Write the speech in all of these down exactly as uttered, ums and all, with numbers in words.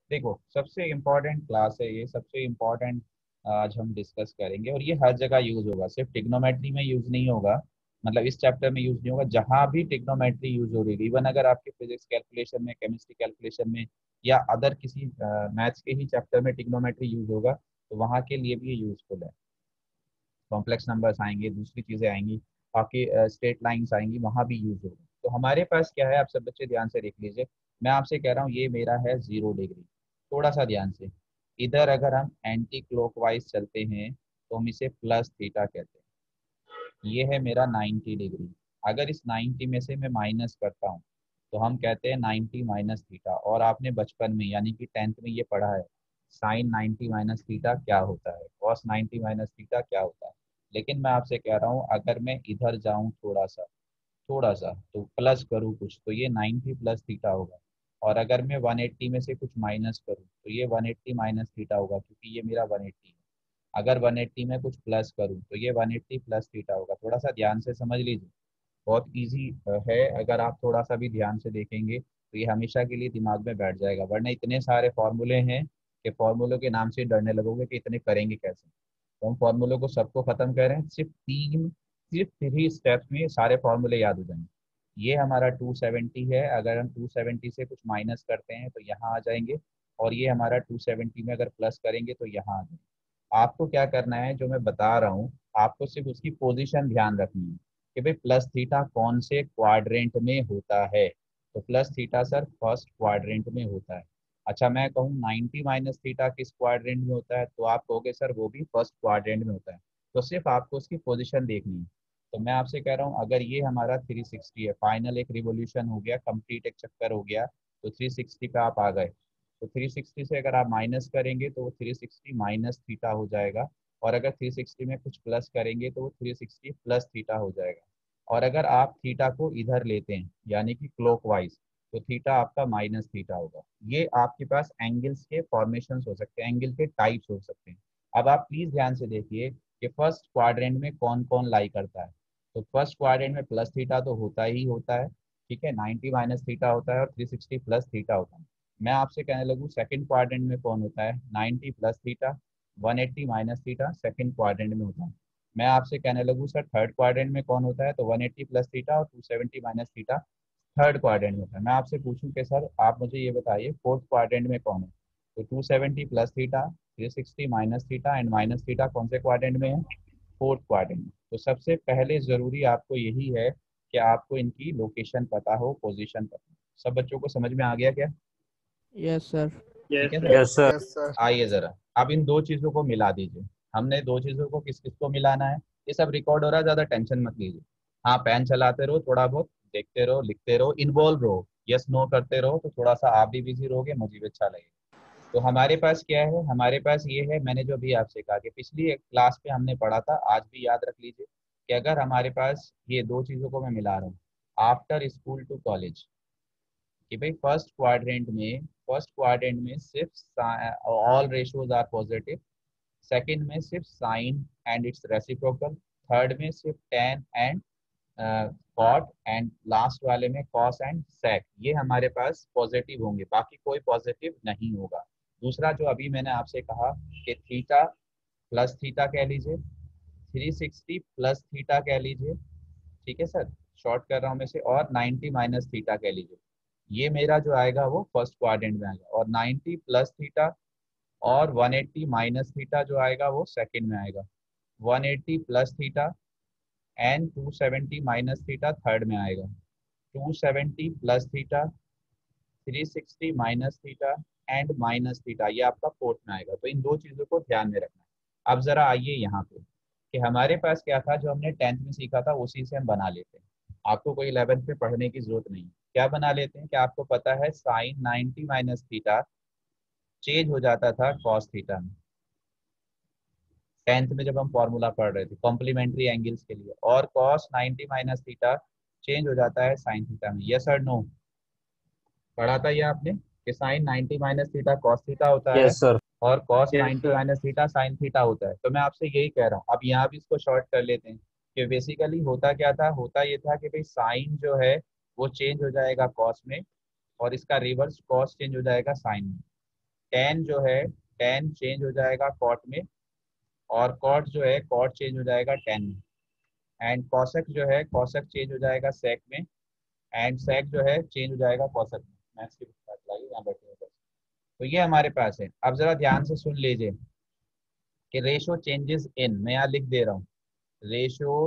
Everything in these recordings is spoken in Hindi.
देखो सबसे इम्पोर्टेंट क्लास है ये, सबसे इम्पोर्टेंट आज हम डिस्कस करेंगे, और ये हर जगह यूज होगा, सिर्फ ट्रिग्नोमेट्री में यूज नहीं होगा। मतलब इस चैप्टर में यूज नहीं होगा, जहाँ भी ट्रिग्नोमेट्री यूज हो रही है, इवन अगर आपके फिजिक्स कैलकुलेशन में, केमिस्ट्री कैलकुलेशन में, या अदर किसी मैथ्स के ही चैप्टर में ट्रिग्नोमेट्री यूज होगा, तो वहाँ के लिए भी ये यूजफुल है। कॉम्प्लेक्स नंबर्स आएंगे, दूसरी चीजें आएंगी, बाकी स्ट्रेट लाइंस आएंगी, वहाँ भी यूज होगा। तो हमारे पास क्या है, आप सब बच्चे ध्यान से देख लीजिए। मैं आपसे कह रहा हूँ ये मेरा है जीरो डिग्री। थोड़ा सा ध्यान से, इधर अगर हम एंटी क्लॉकवाइज चलते हैं तो हम इसे प्लस थीटा कहते हैं। ये है मेरा नाइन्टी डिग्री। अगर इस नाइन्टी में से मैं माइनस करता हूँ तो हम कहते हैं नाइन्टी माइनस थीटा। और आपने बचपन में यानी कि टेंथ में ये पढ़ा है, साइन नाइन्टी माइनस थीटा क्या होता है, कॉस नाइन्टी माइनस थीटा क्या होता है। लेकिन मैं आपसे कह रहा हूँ, अगर मैं इधर जाऊँ थोड़ा सा, थोड़ा सा तो प्लस करूँ कुछ, तो ये नाइन्टी प्लस थीटा होगा। और अगर मैं वन एट्टी में से कुछ माइनस करूँ तो ये वन एट्टी माइनस थीटा होगा, क्योंकि ये मेरा वन एट्टी है। अगर वन एट्टी में कुछ प्लस करूँ तो ये वन एट्टी प्लस थीटा होगा। थोड़ा सा ध्यान से समझ लीजिए, बहुत इजी है। अगर आप थोड़ा सा भी ध्यान से देखेंगे तो ये हमेशा के लिए दिमाग में बैठ जाएगा, वरना इतने सारे फॉर्मूले हैं कि फॉर्मूलों के नाम से डरने लगोगे कि इतने करेंगे कैसे। तो हम फॉर्मूलों को सबको खत्म करें, सिर्फ तीन सिर्फ थ्री स्टेप्स में सारे फॉर्मूले याद हो जाएंगे। ये हमारा टू सेवेंटी है, अगर हम टू सेवेंटी से कुछ माइनस करते हैं तो यहाँ आ जाएंगे। और ये हमारा टू सेवेंटी में अगर प्लस करेंगे तो यहाँ आ जाएंगे। आपको क्या करना है, जो मैं बता रहा हूँ, आपको सिर्फ उसकी पोजीशन ध्यान रखनी है कि भाई प्लस थीटा कौन से क्वाड्रेंट में होता है। तो plus theta sir first quadrant में होता है। अच्छा, मैं कहूँ नाइन्टी माइनस थीटा किस क्वाड्रेंट में होता है, तो आप कहोगे सर वो भी फर्स्ट क्वाड्रेंट में होता है। तो सिर्फ आपको उसकी पोजीशन देखनी है। तो मैं आपसे कह रहा हूँ, अगर ये हमारा थ्री सिक्सटी है, फाइनल एक रिवोल्यूशन हो गया, कंप्लीट एक चक्कर हो गया, तो थ्री सिक्सटी पे आप आ गए। तो थ्री सिक्सटी से अगर आप माइनस करेंगे तो वो थ्री सिक्सटी माइनस थीटा हो जाएगा। और अगर थ्री सिक्सटी में कुछ प्लस करेंगे तो वो थ्री सिक्सटी प्लस थीटा हो जाएगा। और अगर आप थीटा को इधर लेते हैं यानी कि क्लॉकवाइज, तो थीटा आपका माइनस थीटा होगा। ये आपके पास एंगल्स के फॉर्मेशन हो सकते हैं, एंगल के टाइप्स हो सकते हैं। अब आप प्लीज ध्यान से देखिए कि फर्स्ट क्वाड्रेंट में कौन कौन लाई करता है। तो फर्स्ट क्वाड्रेंट में प्लस थीटा तो होता ही होता है, ठीक है, नाइन्टी माइनस थीटा होता है और थ्री सिक्सटी प्लस थीटा होता है। मैं आपसे कहने लगूँ सेकंड क्वाड्रेंट में कौन होता है, ninety plus theta, one eighty minus theta second quadrant में होता है। मैं आपसे कहने लगूँ सर थर्ड क्वाड्रेंट में कौन होता है, तो वन एट्टी प्लस थीटा और two seventy minus theta third quadrant में होता है। मैं आपसे पूछूं कि सर आप मुझे ये बताइए फोर्थ क्वाड्रेंट में कौन है, तो two seventy plus theta, three sixty minus theta and minus theta कौन से क्वाड्रेंट में है, फोर्थ क्वाड्रेंट में। तो सबसे पहले जरूरी आपको यही है कि आपको इनकी लोकेशन पता हो, पोजीशन पता हो। सब बच्चों को समझ में आ गया क्या? Yes sir. ठीक है yes sir. Sir. Yes sir. Yes sir. आइए जरा, अब इन दो चीजों को मिला दीजिए। हमने दो चीजों को किस किस को मिलाना है, ये सब रिकॉर्ड हो रहा है, ज्यादा टेंशन मत लीजिए। हाँ, पेन चलाते रहो, थोड़ा बहुत देखते रहो, लिखते रहो, इन्वॉल्व रहो, यस नो करते रहो, तो थोड़ा सा आप भी बिजी रहोगे, मुझे भी अच्छा लगेगा। तो हमारे पास क्या है, हमारे पास ये है, मैंने जो भी आपसे कहा कि पिछली एक क्लास पे हमने पढ़ा था, आज भी याद रख लीजिए कि अगर हमारे पास ये दो चीजों को मैं मिला रहा हूँ, आफ्टर स्कूल टू कॉलेज, कि भाई फर्स्ट क्वाड्रेंट में फर्स्ट क्वाड्रेंट में सिर्फ all ratios are positive, second में सिर्फ sine and its reciprocal, third में सिर्फ tan and cot, and last वाले में कॉस एंड सेक, ये हमारे पास पॉजिटिव होंगे, बाकी कोई पॉजिटिव नहीं होगा। दूसरा जो अभी मैंने आपसे कहा कि थीटा प्लस थीटा कह लीजिए, थ्री सिक्सटी प्लस थीटा कह लीजिए, ठीक है सर, शॉर्ट कर रहा हूँ मैं से, और नाइन्टी माइनस थीटा कह लीजिए। ये मेरा जो आएगा वो फर्स्ट क्वाड्रेंट में आएगा, और नाइन्टी प्लस थीटा और वन एट्टी माइनस थीटा जो आएगा वो सेकंड में आएगा। One eighty plus theta and two seventy minus theta third में आएगा। Two seventy plus theta, three sixty minus theta and minus theta, ये आपका फोर्थ में आएगा। तो इन दो चीजों को ध्यान में रखना है। अब जरा आइए यहाँ पे कि हमारे पास क्या था, जो हमने टेंथ में सीखा था उसी से हम बना लेते हैं। आपको कोई इलेवेंथ में पढ़ने की जरूरत नहीं है। क्या बना लेते हैं कि आपको पता है sine ninety minus theta change हो जाता था कॉस थीटा में, टेंथ में जब हम फॉर्मूला पढ़ रहे थे कॉम्प्लीमेंट्री एंगल्स के लिए, और cos ninety minus theta change हो जाता है साइन थीटा में। यस और नो? पढ़ा था ये आपने कि sine ninety minus theta cos theta होता है यस सर। और cos yes ninety sir. Minus theta sine theta होता है। तो मैं आपसे यही कह रहा हूँ, अब यहाँ भी इसको शॉर्ट कर लेते हैं कि बेसिकली होता क्या था, होता ये था कि भाई साइन जो है वो चेंज हो जाएगा कॉस में, और इसका रिवर्स कॉस चेंज हो जाएगा साइन में। टेन जो है टेन चेंज हो जाएगा कॉट में, और कॉट जो है कॉट चेंज हो जाएगा टेन में, एंड कॉसेक जो है कॉसेक चेंज हो जाएगा सेक में, एंड सेक जो है चेंज हो जाएगा कॉसेक में। मैथ्स की बात लाइए यहाँ बैठे हैं। तो ये हमारे पास है। अब जरा ध्यान से सुन लीजिए कि रेशो चेंजेस इन, मैं यहाँ लिख दे रहा हूँ, रेशो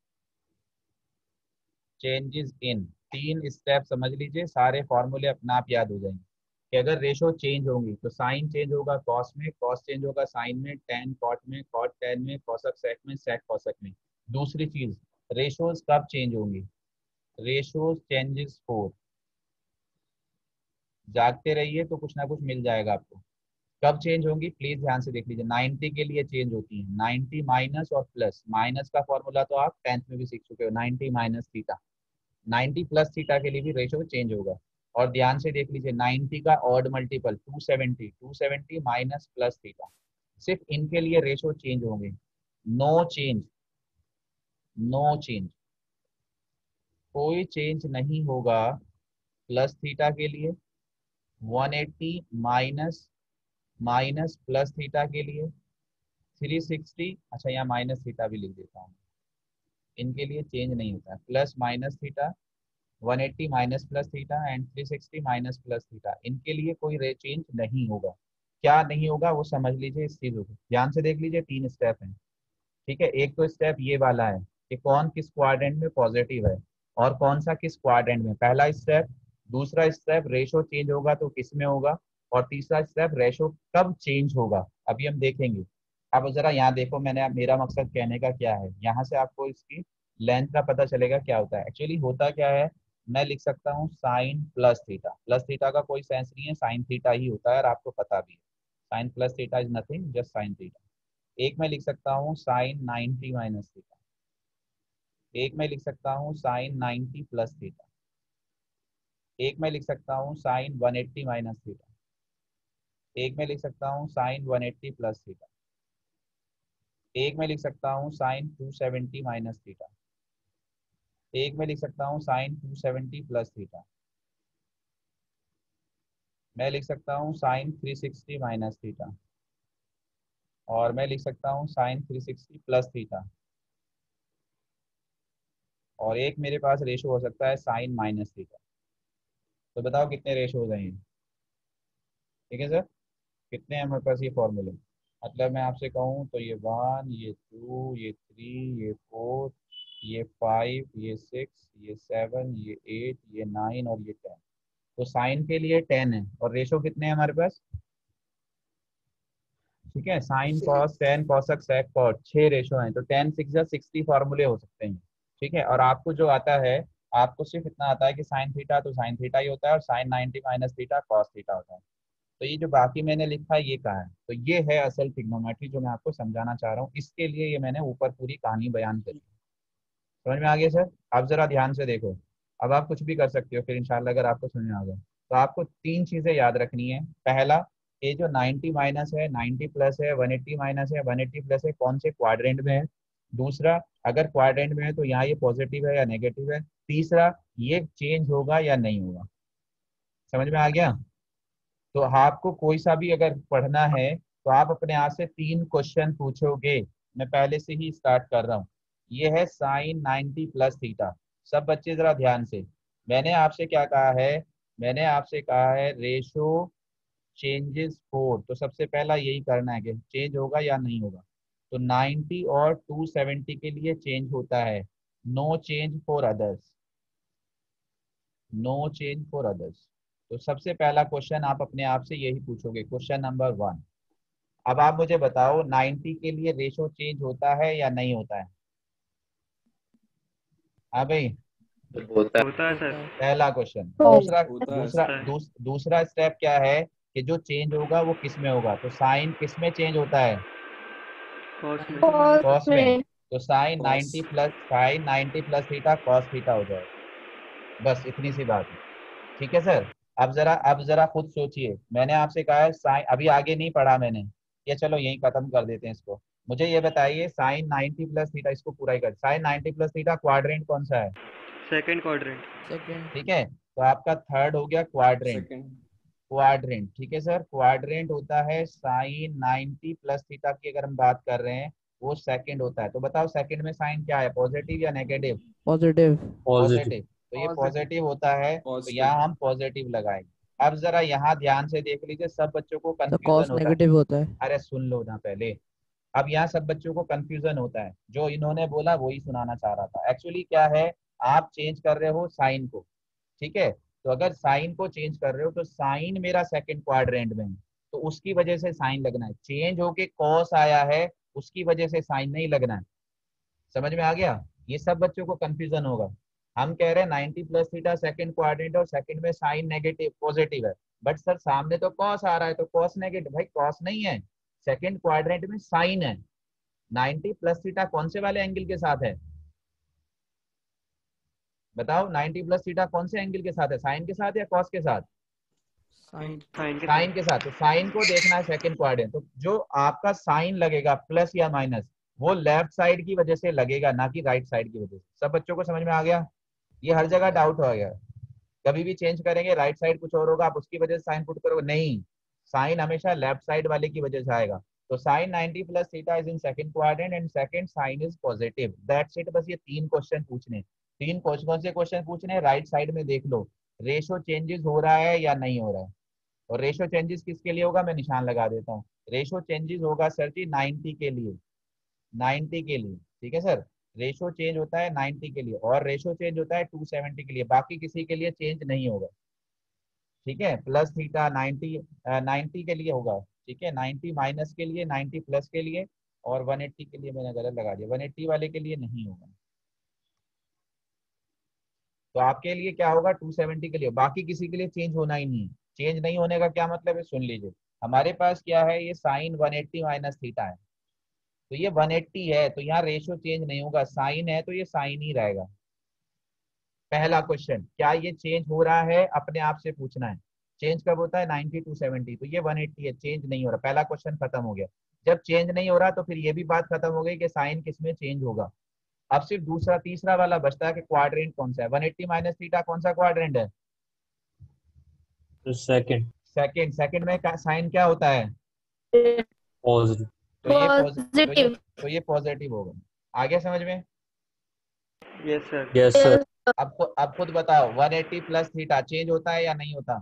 चेंजेस इन, तीन स्टेप समझ लीजिए, सारे फॉर्मूले अपना आप याद हो जाएंगे कि अगर रेशो चेंज होंगी तो साइन चेंज होगा कॉस में, कॉस चेंज होगा साइन में, टेन कॉट में, कॉट टेन में, कॉसक सेक में, सेक कॉसक में। दूसरी चीज, रेशोज कब चेंज होंगी, रेशोज चेंजेस फोर, जागते रहिए तो कुछ ना कुछ मिल जाएगा आपको। कब चेंज होंगी प्लीज ध्यान से देख लीजिए, नाइन्टी के लिए चेंज होती है, नाइन्टी माइनस और प्लस, माइनस का फॉर्मूला तो आप टेंथ में भी सीख चुके हो, ninety minus theta, ninety plus theta के लिए भी रेशो चेंज होगा। और ध्यान से देख लीजिए नाइन्टी का odd multiple two seventy, two seventy minus plus theta, सिर्फ इनके लिए रेशो चेंज होंगे। नो चेंज, नो चेंज, कोई चेंज नहीं होगा प्लस थीटा के लिए, one eighty minus minus plus theta के लिए, थ्री सिक्सटी, अच्छा यहाँ माइनस थीटा भी लिख देता हूँ, इनके लिए चेंज नहीं होता है, plus minus theta, one eighty minus plus theta and three sixty minus plus theta, इनके लिए कोई रे चेंज नहीं होगा। क्या नहीं होगा वो समझ लीजिए इस चीजों को, ध्यान से देख लीजिए, तीन स्टेप हैं, ठीक है। एक तो स्टेप ये वाला है कि कौन किस क्वाड्रेंट में पॉजिटिव है और कौन सा किस क्वाड्रेंट में, पहला स्टेप। दूसरा स्टेप, रेशो चेंज होगा तो किस में होगा, और तीसरा स्टेप, रेशो कब चेंज होगा, अभी हम देखेंगे। अब जरा यहाँ देखो, मैंने मेरा मकसद कहने का क्या है, यहाँ से आपको इसकी लेंथ का पता चलेगा क्या होता है। एक्चुअली होता क्या है, मैं लिख सकता हूँ sine plus theta, plus theta का कोई सेंस नहीं है, साइन थीटा ही होता है और आपको पता भी है, sine plus theta is nothing just sine theta. एक मैं लिख सकता हूँ साइन नाइन्टी माइनस थीटा, एक मैं लिख सकता हूँ साइन नाइन्टी प्लस थीटा, एक मैं लिख सकता हूँ sine one eighty minus theta, एक मैं लिख सकता हूँ sine one eighty plus theta, एक मैं लिख सकता हूँ sine two seventy minus theta, एक मैं लिख सकता हूँ sine two seventy plus theta, मैं लिख सकता हूँ sine three sixty minus theta, और मैं लिख सकता हूँ sine three sixty plus theta, और एक मेरे पास रेशो हो सकता है साइन माइनस थीटा। तो बताओ कितने रेशो हो जाएंगे, ठीक है सर, कितने हैं हमारे पास ये फॉर्मूले। मतलब मैं आपसे कहूँ तो ये वन, ये टू, ये थ्री, ये फोर, ये फाइव, ये सिक्स, ये सेवन, ये एट, ये नाइन और ये टेन। तो साइन के लिए टेन है, और रेशो कितने हैं हमारे पास, ठीक है, sine cos tan cosec sec cot, छह रेशो हैं, तो टेन सिक्स या सिक्सटी फॉर्मूले हो सकते हैं, ठीक है। और आपको जो आता है, आपको सिर्फ इतना आता है कि साइन थीटा तो साइन थीटा ही होता है, और sine ninety minus theta cos theta होता है। तो ये जो बाकी मैंने लिखा है ये कहा है, तो ये है असल ट्रिग्नोमेट्री जो मैं आपको समझाना चाह रहा हूँ, इसके लिए ये मैंने ऊपर पूरी कहानी बयान करी। समझ में आ गया सर। अब जरा ध्यान से देखो, अब आप कुछ भी कर सकते हो फिर इंशाल्लाह अगर आपको समझ में आ गया। तो आपको तीन चीजें याद रखनी है। पहला, ये जो नाइन्टी माइनस है, नाइन्टी प्लस है, वन एट्टी माइनस है, वन एट्टी प्लस है, कौन से क्वाड्रेंट में है। दूसरा, अगर क्वाड्रेंट में है तो यहाँ ये पॉजिटिव है या नेगेटिव है। तीसरा, ये चेंज होगा या नहीं होगा। समझ में आ गया। तो आपको कोई सा भी अगर पढ़ना है तो आप अपने आप से तीन क्वेश्चन पूछोगे। मैं पहले से ही स्टार्ट कर रहा हूँ। ये है साइन नाइन्टी प्लस थीटा। सब बच्चे जरा ध्यान से, मैंने आपसे क्या कहा है, मैंने आपसे कहा है रेशो चेंजेस फोर, तो सबसे पहला यही करना है कि चेंज होगा या नहीं होगा। तो नाइन्टी और टू सेवेंटी के लिए चेंज होता है, no change for others, no change for others. तो सबसे पहला क्वेश्चन आप अपने आप से यही पूछोगे, क्वेश्चन नंबर वन। अब आप मुझे बताओ नाइन्टी के लिए रेशो चेंज होता है या नहीं होता है। हाँ भाई, होता होता है सर। पहला क्वेश्चन। होता दूसरा होता है दूसरा सर। दूस, दूसरा स्टेप क्या है कि जो चेंज होगा वो किस में होगा, तो साइन किस में चेंज होता है, कॉस में। कॉस में। में तो sine cos. Ninety plus sine ninety plus theta cos theta हो जाएगा। बस इतनी सी बात है, ठीक है सर। अब जरा अब जरा खुद सोचिए, मैंने आपसे कहा है साइन, अभी आगे नहीं पढ़ा मैंने, ये चलो यही खत्म कर देते हैं इसको। मुझे ये बताइए साइन नाइन्टी प्लस थीटा, इसको पूरा ही कर, sine ninety plus theta quadrant कौन सा है, सेकंड क्वाड्रेंट। सेकंड ठीक है। तो आपका थर्ड हो गया क्वाड्रेंट, सेकंड। क्वाड्रेंट, ठीक है सर। क्वाड्रेंट होता है साइन नाइन्टी प्लस थीटा की, अगर हम बात कर रहे हैं वो सेकंड होता है। तो बताओ सेकंड में साइन क्या है, पॉजिटिव या नेगेटिव? पॉजिटिव। पॉजिटिव। पॉजिटिव। तो ये पॉजिटिव। पॉजिटिव होता है, तो पॉजिटिव। यहाँ हम पॉजिटिव लगाएंगे। अब जरा यहाँ ध्यान से देख लीजिए, सब बच्चों को तो कंफ्यूजन कॉस होता है। नेगेटिव होता है। अरे सुन लो ना पहले। अब यहाँ सब बच्चों को कंफ्यूजन होता है, जो इन्होंने बोला वही सुनाना चाह रहा था। एक्चुअली क्या है, आप चेंज कर रहे हो साइन को, ठीक है। तो अगर साइन को चेंज कर रहे हो तो साइन मेरा सेकंड क्वाड्रेंट में है, तो उसकी वजह से साइन लगना है। चेंज होके कॉस आया है, उसकी वजह से साइन नहीं लगना है। समझ में आ गया? ये सब बच्चों को कंफ्यूजन होगा। हम कह रहे हैं ninety plus theta second quadrant और सेकंड में साइन नेगेटिव पॉजिटिव है, बट सर सामने तो कॉस आ रहा है, तो कॉस नेगेटिव। भाई कॉस नहीं है, सेकंड क्वाड्रेंट में साइन है। नाइन्टी प्लस थीटा कौन से वाले एंगल के साथ है? बताओ, नाइन्टी प्लस थीटा कौन से एंगल के साथ है, साइन के साथ या कॉस के साथ? साइन। साइन के साइन के साथ। साथ। तो साइन को देखना है सेकंड क्वाड्रेंट, तो जो आपका साइन लगेगा प्लस या माइनस, वो लेफ्ट साइड की वजह से लगेगा, ना कि राइट साइड की वजह से। सब बच्चों को समझ में आ गया? ये हर जगह डाउट हो गया। कभी भी चेंज करेंगे राइट साइड कुछ और होगा, आप उसकी वजह से साइन पुट करोगे, नहीं, साइन हमेशा लेफ्ट साइड वाले की वजह से आएगा। तो sine ninety plus theta is in second quadrant and second sine is positive, that's it. बस ये तीन क्वेश्चन पूछने, तीन कौन कौन से क्वेश्चन पूछने, राइट साइड में देख लो, रेशो चेंजेस हो रहा है या नहीं हो रहा है। और रेशो चेंजेस किसके लिए होगा, मैं निशान लगा देता हूँ। रेशो चेंजेस होगा सर जी नाइन्टी के लिए, नाइन्टी के लिए, ठीक है सर। रेशो चेंज होता है नाइन्टी के लिए, और रेशो चेंज होता है टू सेवेंटी के लिए, बाकी किसी के लिए चेंज नहीं होगा, ठीक है। प्लस थीटा नाइन्टी, नाइन्टी के लिए होगा, ठीक है। नाइन्टी माइनस के लिए, नाइन्टी प्लस के लिए, और वन एट्टी के लिए मैंने गलत लगा दिया, वन एट्टी वाले के लिए नहीं होगा। तो आपके लिए क्या होगा, टू सेवेंटी के लिए, बाकी किसी के लिए चेंज होना ही नहीं है। चेंज नहीं होने का क्या मतलब है, सुन लीजिए। हमारे पास क्या है, ये sine one eighty minus theta है, तो ये वन एट्टी है, तो यहाँ रेशियो चेंज नहीं होगा, साइन है तो ये साइन ही रहेगा। पहला क्वेश्चन, क्या ये चेंज हो रहा है, अपने आप से पूछना है। चेंज कब होता है, नाइन्टी टू सेवेंटी, तो ये वन एट्टी है, चेंज नहीं हो रहा, पहला क्वेश्चन खत्म हो गया। जब चेंज नहीं हो रहा तो फिर ये भी बात खत्म हो गई कि साइन किस में चेंज होगा। अब सिर्फ दूसरा तीसरा वाला बचता है कि क्वाड्रेंट कौन सा है। वन एट्टी माइनस थीटा कौन सा क्वाड्रेंट है? सेकंड। सेकंड। सेकंड में साइन क्या होता है? पॉजिटिव। तो ये पॉजिटिव, तो ये पॉजिटिव। तो ये पॉजिटिव होगा। आगे समझ में? Yes sir. Yes sir. अब खु- अब खुद बताओ, one eighty plus theta change होता है या नहीं होता?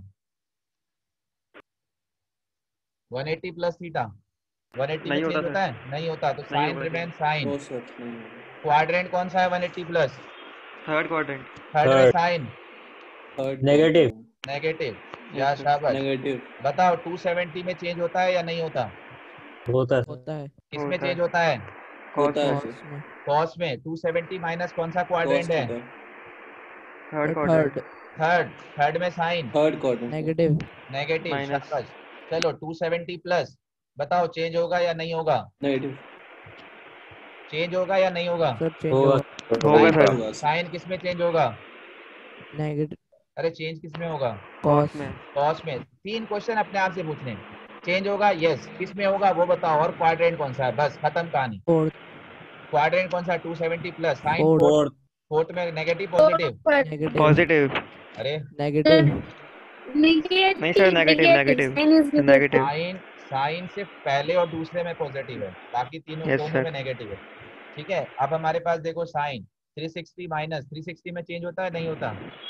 One eighty plus theta one eighty में नहीं चेंज होता होता सर। है, नहीं होता, तो नहीं साइन होगा remain change. Sine. No sir, नहीं होगा। क्वाड्रेंट कौन सा है one eighty plus? Third quadrant. Third में third. Sine third negative. Negative, या यस सर। शाबाश। नेगेटिव। बताओ टू सेवेंटी में चेंज होता है या नहीं होता? होता है सर। होता है। किसमें होता चेंज है। होता है? कॉस होता है में। सर। कॉस में। कॉस में। टू सेवेंटी माइनस कौन सा कॉस क्वाड्रेंट है? थीटा। थर्ड तो क्वाड्रेंट। थर्ड। थर्ड। थर्ड में साइन थर्ड क्वाड्रेंट है। नेगेटिव। Negative, minus. शाबाश। चलो टू सेवेंटी प्लस, बताओ चेंज होगा या नहीं होगा? नेगेटिव। चेंज होगा या नहीं होगा? सर चेंज होगा। होगा। होगा साइन होगा सर। होगा सर। साइन किस में चेंज होगा? नेगेटिव। अरे चेंज किस में होगा? Cos cos. में। कॉस में। तीन क्वेश्चन अपने आप से पूछने, चेंज होगा यस, किस में होगा वो बताओ, और क्वाड्रेंट कौन सा है, बस खत्म कहानी। फोर्थ। क्वाड्रेंट कौन सा है, two seventy plus, sine fourth. Fourth. Fourth. Fourth में नेगेटिव पॉजिटिव? नेगेटिव। पॉजिटिव। अरे नेगेटिव। नहीं sir, negative negative negative sine is negative. Negative. Sine sine सिर्फ पहले और दूसरे में पॉजिटिव है, बाकी तीनों यस दोनों में सर। नेगेटिव है, ठीक है। अब हमारे पास देखो sine three sixty minus, three sixty में चेंज होता है नहीं होता?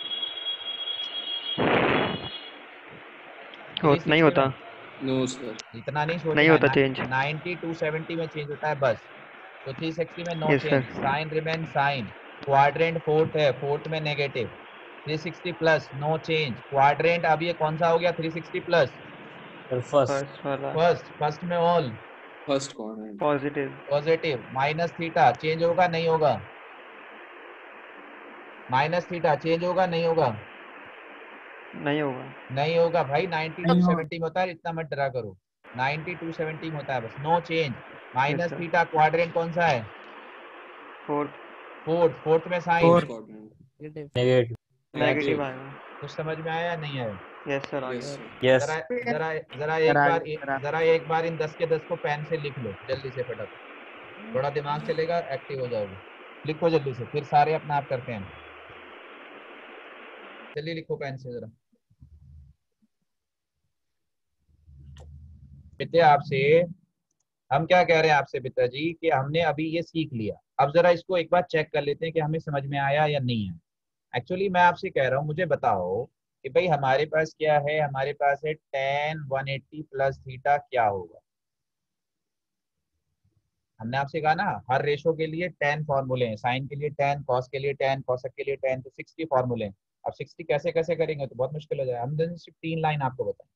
हो नहीं थ्री सिक्सटी होता। में नो सर। इतना नहीं नहीं सोचना होता है, चेंज। नाइन्टी टू सेवेंटी में चेंज होता है बस। तो थ्री सिक्सटी में no yes change, sir. Sine remain sine. Quadrant fourth है, फोर्थ में negative. Three sixty plus no change, quadrant अब ये कौन सा हो गया, three sixty plus? Sir first. First वाला। फर्स्ट। फर्स्ट में all first quadrant. Positive. Positive. Minus theta change होगा नहीं होगा? माइनस थीटा चेंज होगा नहीं होगा? नहीं होगा। नहीं होगा भाई, नाइन्टी टू नहीं होगा। सेवेंटी में होता है, इतना मत डरा करो। नाइन्टी टू सेवेंटी में होता है बस, no change. Yes minus sir. Theta quadrant कौन सा है? फोर्थ। फोर्थ। फोर्थ में sine fourth quadrant. Negative. Negative. Negative negative. आएगा। कुछ समझ में आया या नहीं आया? यस सर, आ यस गया। सर। सर। यस। जरा जरा जरा सर एक आ बार गया। जरा एक बार इन दस के दस को पेन से लिख लो जल्दी से फटाफट, थोड़ा दिमाग चलेगा, एक्टिव हो जाओगे। लिखो जल्दी से, फिर सारे अपना आप करते हैं। चलिए लिखो पेन से जरा। बेटे आपसे हम क्या कह रहे हैं आपसे बेटा जी कि हमने अभी ये सीख लिया, अब जरा इसको एक बार चेक कर लेते हैं कि हमें समझ में आया या नहीं है। एक्चुअली मैं आपसे कह रहा हूँ, मुझे बताओ कि भाई हमारे पास क्या है, हमारे पास है tan one eighty plus theta क्या होगा। हमने आपसे कहा ना हर रेशो के लिए टेन फॉर्मूले हैं, साइन के लिए टेन, कॉस के लिए टेन, कॉसक के लिए टेन, तो सिक्सटी फॉर्मूले हैं। अब सिक्सटी कैसे कैसे करेंगे तो बहुत मुश्किल हो जाएगा। हम जैसे सिर्फ तीन लाइन आपको बताएं।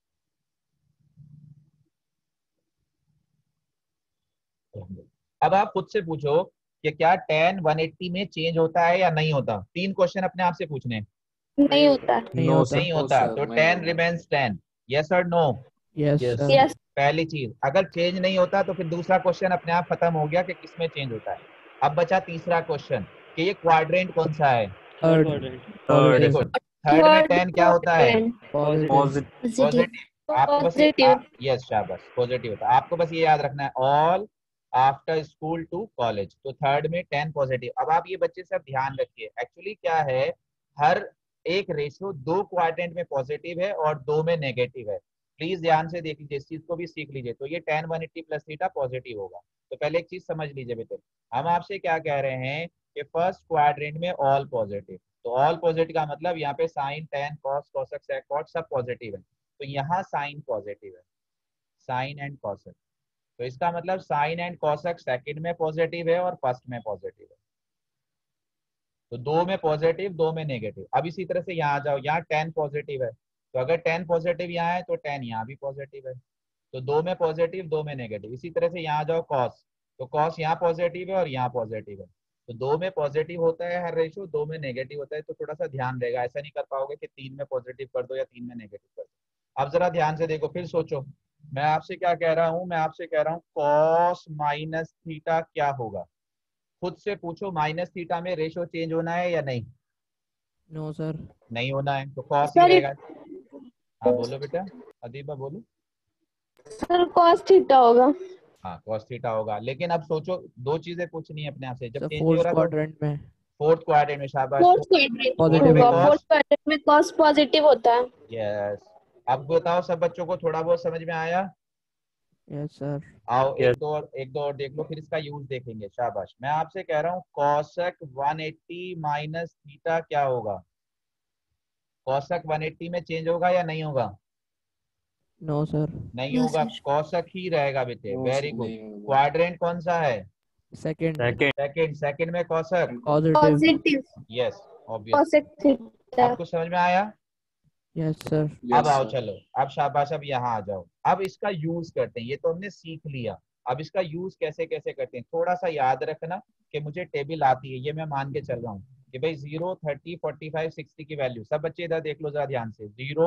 अब आप खुद से पूछो कि क्या टेन वन एट्टी में चेंज होता है या नहीं होता। तीन क्वेश्चन अपने आप से पूछने हैं। नहीं होता। नहीं नो होता। नहीं नो होता सर, तो नहीं टेन होगा। Remains tan. यस और no. Yes yes sir. Yes. पहली चीज, अगर चेंज नहीं होता तो फिर दूसरा क्वेश्चन अपने आप खत्म हो गया कि किसमें चेंज होता है। अब बचा तीसरा क्वेश्चन कि ये क्वाड्रेंट कौन सा है। Third third quadrant. Very positive. Good. Third में टेन क्या होता है। पॉजिटिव। पॉजिटिव। आपको बस ये यस शाबाश पॉजिटिव होता है। आपको बस ये याद रखना है, all after school to college, तो थर्ड में टेन पॉजिटिव। अब आप ये बच्चे सब ध्यान रखिए, एक्चुअली क्या है, हर एक रेशियो दो क्वाड्रेंट में पॉजिटिव है और दो में नेगेटिव है। प्लीज ध्यान से देख लीजिए, इस चीज को भी सीख लीजिए। तो ये tan one eighty plus theta positive होगा। तो पहले एक चीज समझ लीजिए बेटे, हम आपसे क्या कह रहे हैं कि फर्स्ट क्वाड्रेंट में ऑल पॉजिटिव। तो ऑल पॉजिटिव का मतलब यहाँ पे sine tan cos cosec sec cot सब पॉजिटिव है। तो यहाँ साइन पॉजिटिव है, साइन एंड कॉसेक। तो इसका मतलब साइन एंड कॉसेक सेकंड में पॉजिटिव है और फर्स्ट में पॉजिटिव है। तो दो में पॉजिटिव दो में नेगेटिव। अब इसी तरह से यहाँ आ जाओ, यहाँ टेन पॉजिटिव है, तो अगर टेन पॉजिटिव यहाँ है तो टेन यहाँ भी पॉजिटिव है। तो दो में पॉजिटिव दो में नेगेटिव। इसी तरह से यहाँ आ जाओ कॉस, तो कॉस यहाँ पॉजिटिव है और यहाँ पॉजिटिव है। तो दो में पॉजिटिव होता है हर रेशो, दो में नेगेटिव होता है। तो थोड़ा सा ध्यान रहेगा, ऐसा नहीं कर पाओगे कि तीन में पॉजिटिव कर दो या तीन में नेगेटिव कर दो। अब जरा ध्यान से देखो, फिर सोचो मैं आपसे क्या कह रहा हूँ, मैं आपसे कह रहा हूँ कॉस माइनस थीटा क्या होगा। खुद से पूछो, माइनस थीटा में रेशो चेंज होना है या नहीं। No sir. नहीं होना है तो कॉस ही सर रहेगा। हाँ बोलो बेटा, अदीबा बोलो। सर कॉस थीटा होगा। हाँ कॉस थीटा होगा, लेकिन अब सोचो दो चीजें पूछनी है अपने आप से, जब सर चेंज नहीं हो फोर्थ रहा तो क्वाड्रेंट में फोर्थ क्वाड्रेंट में शाबाश। फोर्थ तो क्वाड्रेंट फोर्थ पॉजिटिव में होगा। होगा। Fourth cos. क्वाड्रेंट में कॉस पॉजिटिव होता है। यस। अब बताओ सब बच्चों को थोड़ा बहुत समझ में आया। Yes sir. आओ यस एक दो और एक दो और देख लो, फिर इसका यूज देखेंगे। शाबाश। मैं आपसे कह रहा हूँ cosec one eighty minus theta क्या होगा। कॉसेक वन एट्टी में चेंज होगा या नहीं होगा। No sir. नहीं नो होगा, सर। कॉसेक ही रहेगा बेटे। No very sir, good. नहीं होगा। क्वाड्रेंट कौन सा है। Second second. सेकंड। सेकंड में cosec. Positive. Positive yes obvious. Cosec theta. आपको समझ में आया। Yes sir. अब यस आओ सर। चलो, अब शाबाश, अब यहाँ आ जाओ। अब इसका यूज करते हैं, ये तो हमने सीख लिया। अब इसका यूज कैसे कैसे करते हैं थोड़ा सा याद रखना कि मुझे टेबल आती है, ये मैं मान के चल रहा हूँ कि भाई zero thirty forty five sixty की वैल्यू। सब बच्चे इधर देख लो जरा ध्यान से, zero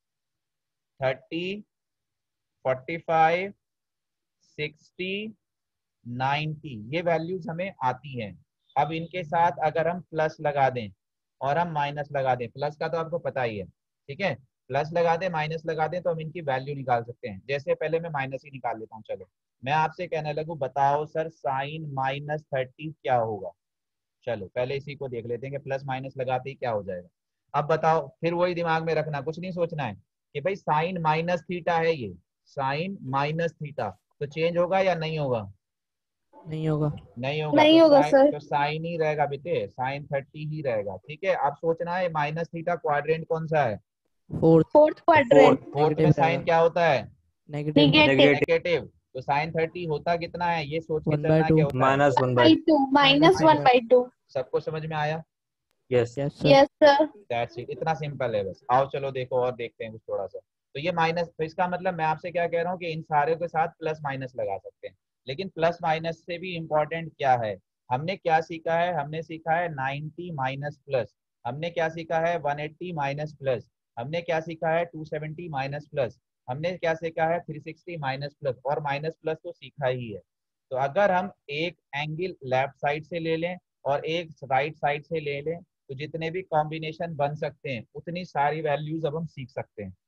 thirty forty five sixty ninety ये वैल्यूज हमें आती हैं। अब इनके साथ अगर हम प्लस लगा दें और हम माइनस लगा दें, प्लस का तो आपको पता ही है, ठीक है, प्लस लगा दें माइनस लगा दें तो हम इनकी वैल्यू निकाल सकते हैं। जैसे पहले मैं माइनस ही निकाल लेता हूँ। चलो मैं आपसे कहने लगूँ, बताओ सर साइन माइनस थर्टी क्या होगा। चलो पहले इसी को देख लेते हैं कि प्लस माइनस लगाते ही क्या हो जाएगा। अब बताओ, फिर वही दिमाग में रखना, कुछ नहीं सोचना है कि भाई साइन माइनस थीटा है, ये साइन माइनस थीटा, तो चेंज होगा या नहीं होगा। नहीं होगा। नहीं होगा नहीं तो होगा साइन सर। तो साइन ही रहेगा बेटे, साइन थर्टी ही रहेगा। ठीक है, अब सोचना है माइनस थीटा क्वाड्रेंट कौन सा है। फोर्थ। Fourth quadrant. फोर्थ में नेगेटिव साइन रहेगा। क्या होता है। नेगेटिव। निगेटिव। नेगेटिव। तो साइन थर्टी होता कितना है ये सोच के वन बाय चलना टू। क्या होता है। Minus one by. By two minus minus one one by. By two. सबको समझ में आया। Yes. Yes sir. Yes sir. That's it, इतना सिंपल है बस। आओ चलो देखो और देखते हैं कुछ थोड़ा सा। तो ये माइनस, तो इसका मतलब मैं आपसे क्या कह रहा हूँ कि इन सारे के साथ प्लस माइनस लगा सकते हैं। लेकिन प्लस माइनस से भी इम्पोर्टेंट क्या है, हमने क्या सीखा है, हमने सीखा है नाइन्टी माइनस प्लस, हमने क्या सीखा है वन एट्टी माइनस प्लस, हमने क्या सीखा है टू सेवेंटी माइनस प्लस, हमने क्या सीखा है थ्री सिक्सटी माइनस प्लस, और माइनस प्लस तो सीखा ही है। तो अगर हम एक एंगल लेफ्ट साइड से ले लें और एक राइट साइड से ले लें तो जितने भी कॉम्बिनेशन बन सकते हैं उतनी सारी वैल्यूज अब हम सीख सकते हैं,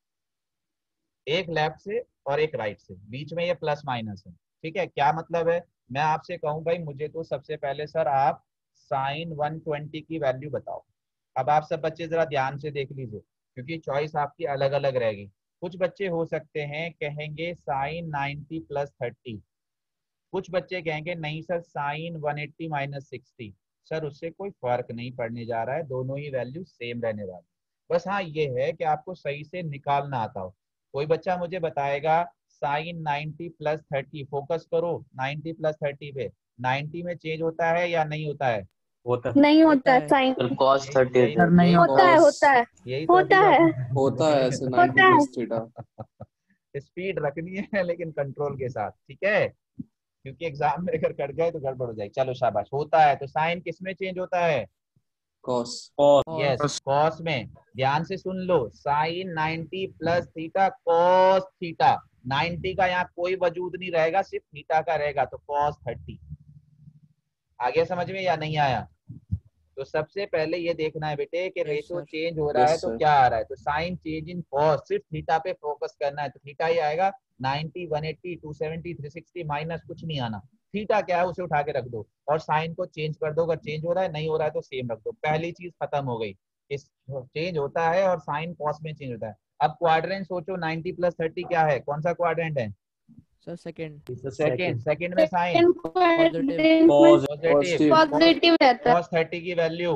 एक लेफ्ट से और एक राइट से, बीच में ये प्लस माइनस है। ठीक है, क्या मतलब है, मैं आपसे कहूँ भाई मुझे तो सबसे पहले सर आप साइन वन ट्वेंटी की वैल्यू बताओ। अब आप सब बच्चे जरा ध्यान से देख लीजिए क्योंकि चॉइस आपकी अलग अलग रहेगी। कुछ बच्चे हो सकते हैं कहेंगे साइन नाइन्टी प्लस थर्टी, कुछ बच्चे कहेंगे नहीं sir sine one eighty minus sixty. Sir उससे कोई फर्क नहीं पड़ने जा रहा है, दोनों ही वैल्यू सेम रहने वाली। बस हाँ ये है कि आपको सही से निकालना आता हो। कोई बच्चा मुझे बताएगा sine ninety plus thirty, focus करो नाइन्टी प्लस थर्टी पे, नाइन्टी में चेंज होता है या नहीं होता है? होता नहीं होता होता है है साइन। सर कॉस यही थर्टी यही सर तो नहीं यही होता है तो होता है यही तो होता अभी है आप होता है ऐसे नाइन्टी होता है। Plus theta. स्पीड रखनी है लेकिन कंट्रोल के साथ, ठीक है, क्योंकि एग्जाम में अगर कट गए तो गड़बड़ हो जाएगी। चलो शाबाश, होता है। तो साइन किस में चेंज होता है? कॉस। यस, कॉस कॉस में। ध्यान से सुन लो, sine ninety plus theta cos theta, ninety का यहाँ कोई वजूद नहीं रहेगा, सिर्फ थीटा का रहेगा, तो कॉस थर्टी। आगे समझ में या नहीं आया? तो सबसे पहले ये देखना है बेटे कि यस रेशो सर चेंज हो रहा यस है तो सर। क्या आ रहा है। तो साइन चेंज इन कॉस, सिर्फ थीटा पे फोकस करना है, तो थीटा ही आएगा। Ninety, one eighty, two seventy, three sixty minus कुछ नहीं आना, थीटा क्या है उसे उठा के रख दो और साइन को चेंज कर दो। अगर चेंज हो रहा है, नहीं हो रहा है तो सेम रख दो। पहली चीज खत्म हो गई, इस चेंज होता है और साइन कॉस में चेंज होता है। अब क्वाड्रेंट सोचो, नाइन्टी प्लस थर्टी क्या है, कौन सा क्वाड्रेंट है? Sir second second. सेकंड में साइन सेकंड पॉजिटिव क्वाड्रेंट में पॉजिटिव, पॉजिटिव रहता है। कॉस थर्टी की value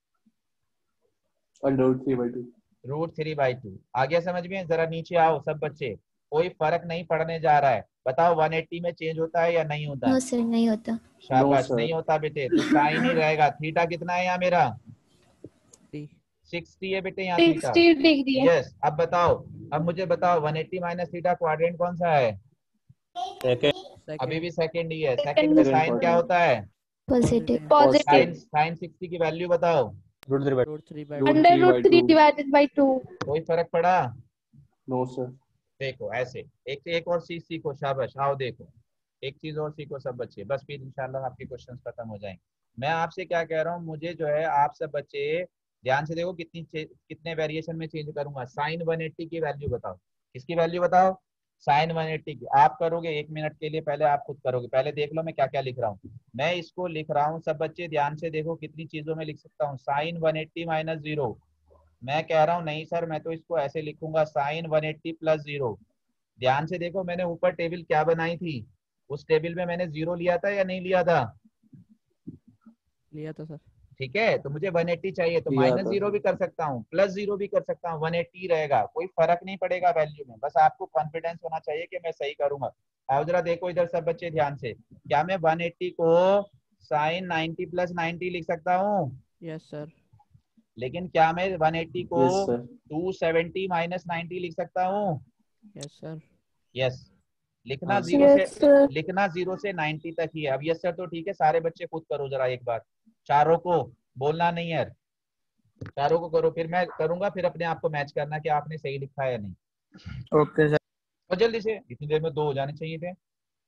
under root three by two. Root three by two. आगे समझ में? जरा नीचे आओ सब बच्चे, कोई फर्क नहीं पड़ने जा रहा है। बताओ वन एट्टी में चेंज होता है या नहीं होता है? नो सर नहीं होता। नो शाबाश, सर। नहीं होता बेटे, तो साइन ही रहेगा। थीटा कितना है यहाँ मेरा? टी सिक्सटी है बेटे यहाँ थीटा। सिक्सटी डिग्री है। यस, अब बताओ, अब मुझे बताओ one eighty minus theta quadrant कौन सा है? सेकंड अभी सेकंड भी सेकंड ही है। सेकंड सेकंड में में साइन क्या होता है? Positive. Positive. Sine sine sixty की वैल्यू बताओ। Root three by root three by root under three root by three two. Divided by two. कोई फर्क पड़ा? No sir. देखो ऐसे एक एक और चीज सीखो, शाबाश, आओ देखो एक चीज और सीखो सब बच्चे, बस फिर इंशाल्लाह आपके क्वेश्चंस खत्म हो जाएंगे। मैं आपसे क्या कह रहा हूँ, मुझे जो है आप सब बच्चे ध्यान से देखो, कितनी कितने वेरिएशन में चेंज करूंगा। साइन वन एट्टी की वैल्यू बताओ, किसकी वैल्यू बताओ? साइन वन एट्टी की। आप करोगे एक मिनट के लिए, पहले आप खुद करोगे, पहले देख लो मैं क्या क्या लिख रहा हूँ। मैं इसको लिख रहा हूँ, सब बच्चे ध्यान से देखो कितनी चीजों में लिख सकता हूँ। Sine one eighty minus zero, मैं कह रहा हूँ नहीं सर मैं तो इसको ऐसे लिखूंगा, sine one eighty plus zero. ध्यान से देखो मैंने ऊपर टेबल क्या बनाई थी, उस टेबल में मैंने जीरो लिया था या नहीं लिया था? लिया था सर। ठीक है, तो मुझे वन एट्टी चाहिए, तो लिया माइनस था जीरो सर। भी कर सकता हूँ, प्लस जीरो भी कर सकता हूँ, वन एट्टी रहेगा, कोई फर्क नहीं पड़ेगा वैल्यू में। बस आपको कॉन्फिडेंस होना चाहिए कि मैं सही करूंगा। आओ जरा देखो इधर सब बच्चे ध्यान से, क्या मैं वन एट्टी को साइन नाइन्टी प्लस नाइन्टी लिख सकता हूँ? Yes sir. लेकिन क्या मैं वन एट्टी को yes sir. Two seventy minus ninety लिख सकता हूँ? Yes sir. यस। लिखना हाँ जीरो सर। से यस सर। लिखना जीरो से नाइन्टी तक ही है। अब यस सर तो ठीक है, सारे बच्चे खुद करो जरा एक बार, चारों को बोलना नहीं है, चारों को करो, फिर मैं करूंगा, फिर अपने आप को मैच करना कि आपने सही लिखा है या नहीं। Okay sir. और जल्दी से, इतनी देर में दो हो जाने चाहिए थे।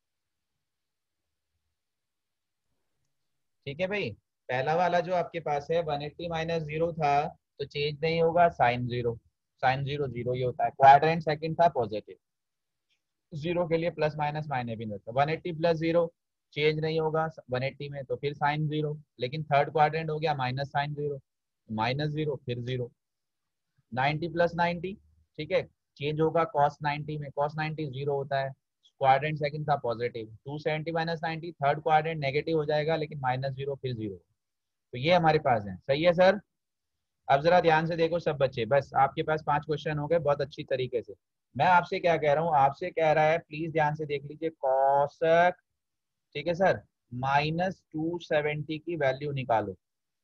ठीक है भाई, पहला वाला जो आपके पास है वन एट्टी माइनस जीरो था, तो चेंज नहीं होगा, sine zero, sine zero zero ही होता है। क्वाड्रेंट सेकंड था पॉजिटिव, जीरो के लिए प्लस माइनस मायने भी नहीं होता। One eighty plus zero change नहीं होगा वन एट्टी में, तो फिर साइन जीरो। लेकिन थर्ड क्वाड्रेंट हो गया minus sine zero, minus zero फिर जीरो। नाइन्टी प्लस नाइन्टी, ठीक है, चेंज होगा कॉस नाइन्टी में, कॉस नाइन्टी जीरो होता है। क्वाड्रेंट सेकंड था positive, to seventy minus ninety, third quadrant negative हो जाएगा लेकिन माइनस जीरो फिर जीरो। तो ये हमारे पास है, सही है सर। अब जरा ध्यान से देखो सब बच्चे, बस आपके पास पांच क्वेश्चन हो गए बहुत अच्छी तरीके से। मैं आपसे क्या कह रहा हूँ, आपसे कह रहा है प्लीज ध्यान से देख लीजिए, कॉसक, ठीक है सर, माइनस टू सेवेंटी की वैल्यू निकालो।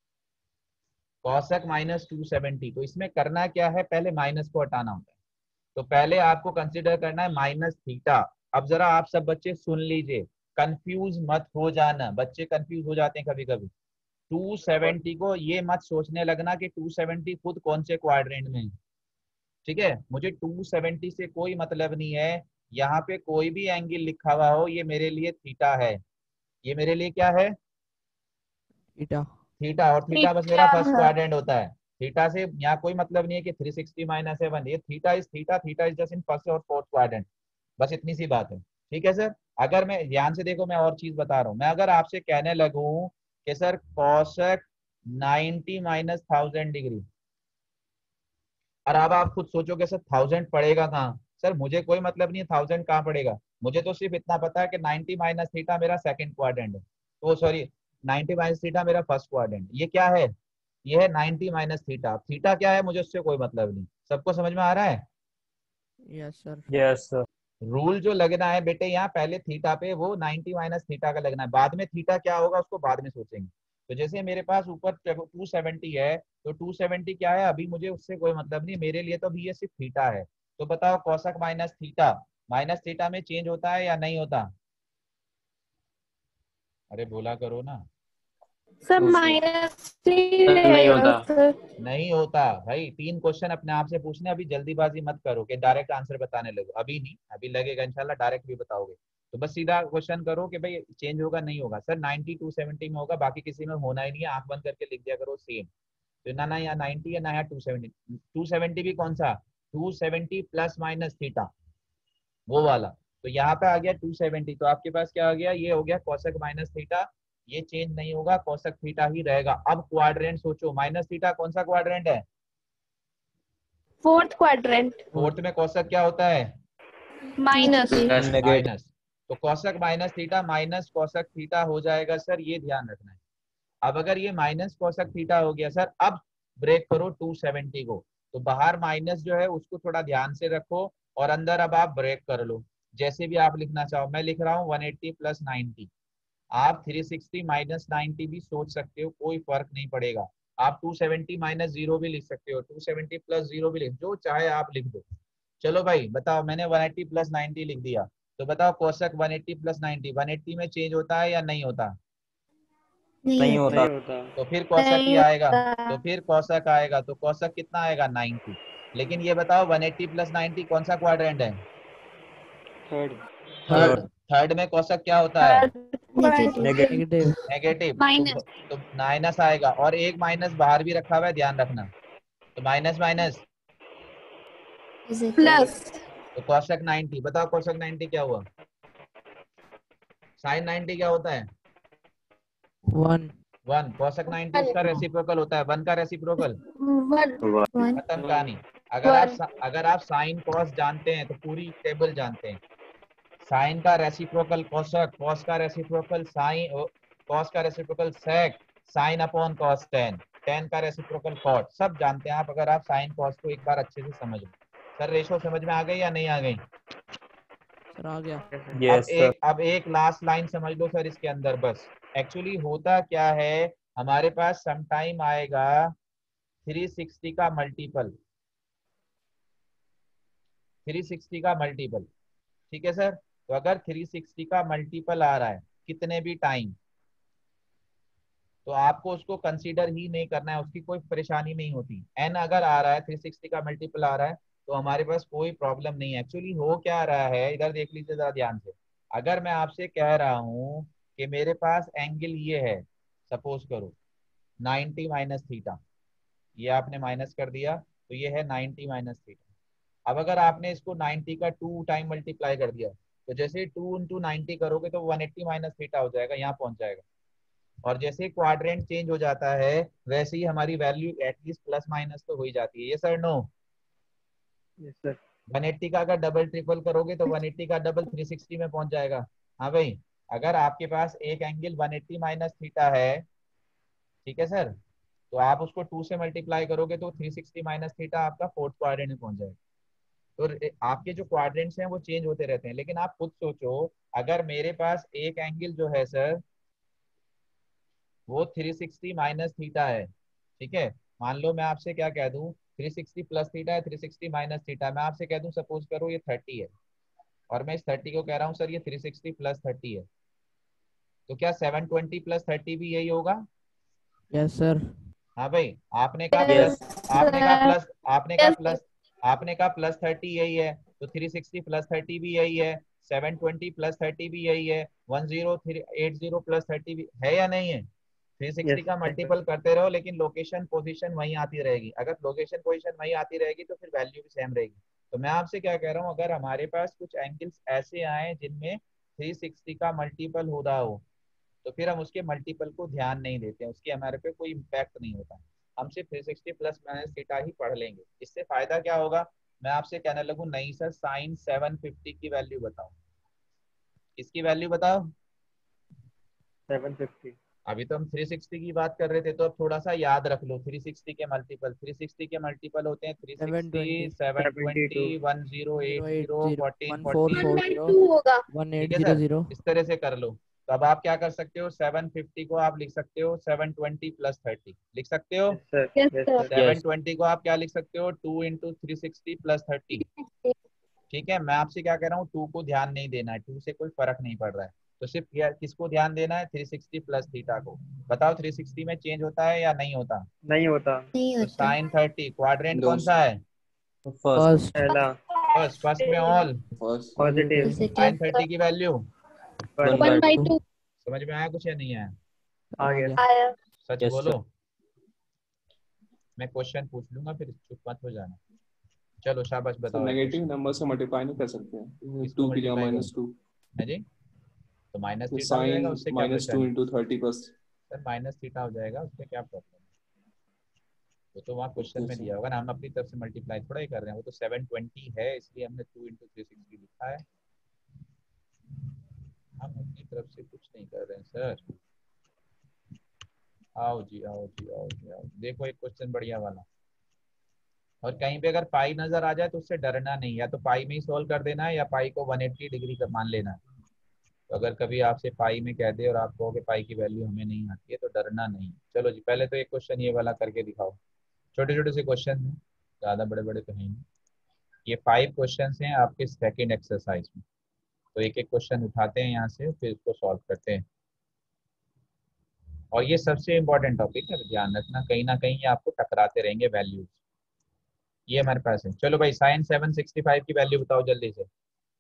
कॉसक माइनस टू सेवेंटी, तो इसमें करना क्या है, पहले माइनस को हटाना होता है। तो पहले आपको कंसिडर करना है माइनस थीटा। अब जरा आप सब बच्चे सुन लीजिए, कंफ्यूज मत हो जाना, बच्चे कंफ्यूज हो जाते हैं कभी कभी। टू सेवेंटी को ये मत सोचने लगना कि टू सेवेंटी खुद कौन से क्वाड्रेंट में है, ठीक है, मुझे टू सेवेंटी से कोई मतलब नहीं है। यहाँ पे कोई भी एंगल लिखा हुआ हो, ये मेरे लिए थीटा है, ये मेरे लिए क्या है, थीटा। थीटा। और थीटा बस मेरा फर्स्ट थीटा। क्वाड्रेंट होता है। थीटा से यहाँ कोई मतलब नहीं है कि थ्री सिक्सटी माइनस है वन, ये theta is theta, theta is just in first और फोर्थ क्वाड्रेंट, बस इतनी सी बात है। ठीक है सर, अगर मैं ध्यान से देखो, मैं और चीज बता रहा हूँ, मैं अगर आपसे कहने लगूं कि sir cosec ninety minus thousand degree, और अब आप खुद सोचोगे सर थाउजेंड पड़ेगा कहाँ, सर मुझे कोई मतलब नहीं है थाउजेंड कहाँ पड़ेगा, मुझे तो सिर्फ इतना पता है कि नाइनटी माइनस थीटा मेरा सेकंड क्वाड्रेंट है, तो सॉरी नाइनटी माइनस थीटा मेरा फर्स्ट क्वाड्रेंट। ये क्या है, ये है नाइनटी माइनस थीटा। थीटा क्या है मुझे उससे कोई मतलब नहीं। सबको समझ में आ रहा है? Yes sir. Yes sir. Rule जो लगना है बेटे यहाँ पहले थीटा पे वो नाइनटी माइनस थीटा का लगना है, बाद में थीटा क्या होगा उसको बाद में सोचेंगे। तो जैसे मेरे पास ऊपर टू सेवेंटी है, तो टू सेवेंटी क्या है अभी मुझे उससे कोई मतलब नहीं, मेरे लिए तो अभी ये सिर्फ थीटा है। तो बताओ cosec minus theta, minus theta में चेंज होता है या नहीं होता? अरे बोला करो ना। Sir No, sir. माइनस नहीं नहीं रहेगा होता। सर। नहीं होता भाई, तीन क्वेश्चन अपने आप से पूछने, अभी जल्दीबाजी मत करो कि डायरेक्ट आंसर बताने लगो, अभी नहीं, अभी लगेगा इंशाल्लाह डायरेक्ट भी बताओगे। तो बस सीधा क्वेश्चन करो कि भाई चेंज होगा नहीं होगा। सर नाइनटी टू सेवेंटी में होगा, बाकी किसी में होना ही नहीं है, आंख बंद करके लिख दिया करो सेम। तो ना ना यहाँ नाइनटी है ना यहाँ टू सेवेंटी। टू सेवेंटी भी कौन सा, two seventy plus minus theta वो वाला। तो यहाँ पे आ गया टू सेवेंटी, तो आपके पास क्या आ गया, ये हो गया कोसक माइनस थीटा, ये चेंज नहीं होगा, कोसक थीटा ही रहेगा। अब क्वाड्रेंट सोचो, माइनस थीटा कौन सा क्वाड्रेंट है? Fourth quadrant. फोर्थ में कोसक क्या होता है? माइनस। नेगेटिव। माइनस। तो cosec minus theta minus cosec theta हो जाएगा सर, ये ध्यान रखना है। अब अगर ये माइनस कोसक थीटा हो गया सर, अब ब्रेक करो टू सेवेंटी को, तो बाहर माइनस जो है उसको थोड़ा ध्यान से रखो और अंदर अब आप ब्रेक कर लो, जैसे भी आप लिखना चाहो। मैं लिख रहा हूँ वन एट्टी प्लस नाइनटी, आप थ्री सिक्सटी माइनस नाइनटी भी सोच सकते हो, कोई फर्क नहीं पड़ेगा। आप टू सेवेंटी माइनस जीरो भी लिख सकते हो, टू सेवेंटी प्लस जीरो भी लिख, जो चाहे आप लिख दो। चलो भाई बताओ, मैंने वन एट्टी प्लस नाइनटी लिख दिया, तो बताओ cosec one eighty plus ninety, one eighty में चेंज होता है या नहीं होता? नहीं होता। नहीं होता। तो फिर कोसक ही नहीं आएगा, होता। तो फिर कोसक आएगा, तो कोसक कितना आएगा, नाइनटी। लेकिन ये बताओ वन एट्टी प्लस नाइनटी कौन सा क्वाड्रेंट है? थर्ड। थर्ड। थर्ड। थर्ड में कोसक क्या होता है? Third negative. Negative. Negative. Negative. तो माइनस। तो माइनस आएगा, और एक माइनस बाहर भी रखा हुआ है, ध्यान रखना। तो माइनस माइनस, प्लस। तो कोसक नाइनटी। बताओ कोसक नाइनटी क्या हुआ? साइन नाइनटी क्या होता है? वन। वन। कोसक नाइनटी उसका रेसिप्रोकल होता है, वन का रेसिप्रोकल। वन। वन। खत्म कहानी। अगर आप सा- अगर आप साइन कॉस जानते हैं तो पूरी टेबल जानते हैं। साइन का रेसिप्रोकल कोसक, कॉस का रेसिप्रोकल साइन, कॉस का reciprocal sec, sine upon cos tan, tan का रेसिप्रोकल कॉट, सब जानते हैं आप, अगर आप साइन कॉस को एक बार अच्छे से समझ लो। सर रेशो समझ में आ गई या नहीं आ गई? सर आ गया। अब यस सर। एक अब एक लास्ट लाइन समझ लो सर इसके अंदर बस। एक्चुअली होता क्या है, हमारे पास समटाइम आएगा थ्री सिक्सटी का मल्टीपल, थ्री सिक्सटी का मल्टीपल, ठीक है सर। तो अगर थ्री सिक्सटी का मल्टीपल आ रहा है कितने भी टाइम, तो आपको उसको कंसीडर ही नहीं करना है, उसकी कोई परेशानी नहीं होती। एन अगर आ रहा है, थ्री सिक्सटी का मल्टीपल आ रहा है, तो हमारे पास कोई प्रॉब्लम नहीं है। एक्चुअली हो क्या रहा है, इधर देख लीजिए जरा ध्यान से। अगर मैं आपसे कह रहा हूँ कि मेरे पास एंगल ये है, सपोज करो नाइनटी माइनस थीटा, ये आपने माइनस कर दिया, तो ये है नाइनटी माइनस थीटा। अब अगर आपने इसको नाइनटी का टू टाइम मल्टीप्लाई कर दिया, तो जैसे टू इंटू नाइनटी करोगे तो वन एट्टी माइनस थीटा हो जाएगा, यहाँ पहुंच जाएगा। और जैसे क्वाड्रेंट चेंज हो जाता है, वैसे ही हमारी वैल्यू एटलीस्ट प्लस माइनस तो हो ही जाती है। ये sir no? Yes sir. One eighty का अगर डबल ट्रिपल करोगे तो वन एट्टी का डबल थ्री सिक्सटी में पहुंच जाएगा। हाँ भाई, अगर आपके पास एक angle one eighty minus theta है, ठीक है सर, तो आप उसको टू से मल्टीप्लाई करोगे तो थ्री सिक्सटी माइनस थीटा आपका फोर्थ क्वाड्रेंट में पहुंच जाएगा। तो रे- आपके जो क्वाड्रेंट्स हैं वो चेंज होते रहते हैं, लेकिन आप खुद सोचो, अगर मेरे पास एक एंगल जो है सर वो थ्री सिक्सटी माइनस थीटा है, ठीक है। मान लो मैं आपसे क्या कह दूं, थ्री सिक्सटी प्लस थीटा है, थ्री सिक्सटी माइनस थीटा, मैं आपसे कह दूं सपोज करो ये थर्टी है, और मैं इस थर्टी को कह रहा हूँ सर ये थ्री सिक्सटी प्लस थर्टी है, तो क्या सेवन ट्वेंटी प्लस थर्टी भी यही होगा? Yes sir. हाँ भाई, आपने कहा यस। प्लस, आपने कहा सर। प्लस, आपने कहा प्लस, आपने कहा प्लस थर्टी यही है, तो थ्री सिक्सटी प्लस थर्टी भी यही है, सेवन ट्वेंटी प्लस थर्टी भी यही है, one zero three eight zero plus thirty भी है या नहीं है? थ्री सिक्सटी का मल्टीपल करते रहो, लेकिन लोकेशन पोजीशन वही आती रहेगी। अगर लोकेशन पोजीशन वही आती रहेगी तो फिर वैल्यू भी सेम रहेगी। तो मैं आपसे क्या कह रहा हूँ, अगर हमारे पास कुछ एंगल्स ऐसे आए जिनमें थ्री सिक्सटी का मल्टीपल हो रहा हो, तो फिर हम उसके मल्टीपल को ध्यान नहीं देते हैं, उसके हमारे पे कोई इम्पैक्ट नहीं होता। हम सिर्फ three sixty plus minus theta ही पढ़ लेंगे। इससे फायदा क्या होगा, मैं आपसे कहने लगूं नहीं सर साइन सेवन फिफ्टी की वैल्यू बताओ, इसकी वैल्यू बताओ। Seven fifty. अभी तो हम थ्री सिक्सटी की बात कर रहे थे, तो अब थोड़ा सा याद रख लो थ्री सिक्सटी के मल्टीपल, थ्री सिक्सटी के मल्टीपल होते हैं three seven sixty, twenty seven seventy two. Twenty, one zero eight zero eight zero, zero fourteen one four forty. Four zero होगा। वन ठीक एट है जीरो सर, जीरो। इस तरह से कर लो। तो अब आप क्या कर सकते हो, सेवन फिफ्टी को आप लिख सकते हो सेवन ट्वेंटी प्लस थर्टी, लिख सकते हो। Yes sir. Yes, yes sir. Sir. Seven twenty को आप क्या लिख सकते हो, two into three sixty plus thirty. ठीक है, मैं आपसे क्या कह रहा हूँ, टू को ध्यान नहीं देना है, टू से कोई फर्क नहीं पड़ रहा है, तो सिर्फ यार किसको ध्यान देना है, थ्री सिक्सटी प्लस थीटा को। बताओ थ्री सिक्सटी में चेंज होता है या नहीं होता। नहीं होता। नहीं तो होता। साइन थर्टी क्वाड्रेंट दो कौन सा है, फर्स्ट फर्स्ट पहला फर्स्ट, फर्स्ट में all. First positive. Positive sine thirty की value one. One one by by two. Two समझ में आया कुछ या नहीं आया, आ आ गया। गया। आया। सच यस बोलो। सर। मैं क्वेश्चन पूछ लूंगा फिर चुप मत हो जाना। चलो शाबाश सर बताओ एक नेगेटिव क्वेश्चन। नंबर से मल्टीप्लाई नहीं कर सकते हैं, किसको टू की जगह मल्टीप्लाई माइनस करूँ, टू। है जी, तो माइनस थीटा हो साइन जाएगा, उससे क्या माइनस टू परेशानी। Into thirty plus. Sir minus theta हो जाएगा, उससे क्या प्रॉब्लम है, वो तो वहाँ क्वेश्चन ओके में सर। दिया होगा ना, हम अपनी तरफ से मल्टीप्लाई थोड़ा ही कर रहे हैं, वो तो सेवन ट्वेंटी है इसलिए हमने टू इंटू थ्री सिक्सटी लिखा है, हम अपनी तरफ से कुछ नहीं कर रहे हैं सर। आओ जी आओ जी आओ जी आओ, देखो एक क्वेश्चन बढ़िया वाला, और कहीं पे अगर पाई नजर आ जाए तो उससे डरना नहीं, या तो पाई में ही सॉल्व कर देना है या पाई को वन एट्टी डिग्री का मान लेना है। तो अगर कभी आपसे पाई में कह दे और आप कहो कि पाई की वैल्यू हमें नहीं आती है तो डरना नहीं। चलो जी पहले तो एक क्वेश्चन ये वाला करके दिखाओ, छोटे छोटे से क्वेश्चन हैं, ज़्यादा बड़े बड़े तो हैं नहीं। ये फाइव क्वेश्चन हैं आपके सेकेंड एक्सरसाइज में, तो एक एक क्वेश्चन उठाते हैं यहाँ से फिर इसको सॉल्व करते हैं। और ये सबसे इम्पोर्टेंट टॉपिक है, ध्यान रखना कहीं ना कहीं ये आपको टकराते रहेंगे वैल्यूज। ये हमारे पास है, चलो भाई साइन सेवन सिक्सटी फाइव की वैल्यू बताओ जल्दी से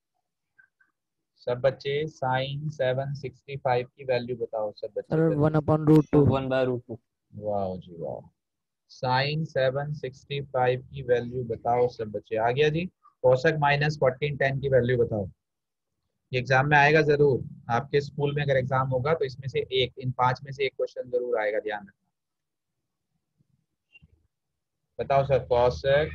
सब बच्चे, साइन सेवन सिक्सटी फाइव की वैल्यू बताओ सब बच्चे सर जल्दी वन से। Upon root two. One by root two. वाह जी वाह, साइन सेवन सिक्सटी फाइव की वैल्यू बताओ सब बच्चे। आ गया जी। कोसक माइनस फोर्टीन टेन की वैल्यू बताओ, ये एग्जाम में आएगा जरूर, आपके स्कूल में अगर एग्जाम होगा तो इसमें से एक, इन पांच में से एक क्वेश्चन जरूर आएगा, ध्यान रखना। बताओ sir, cosec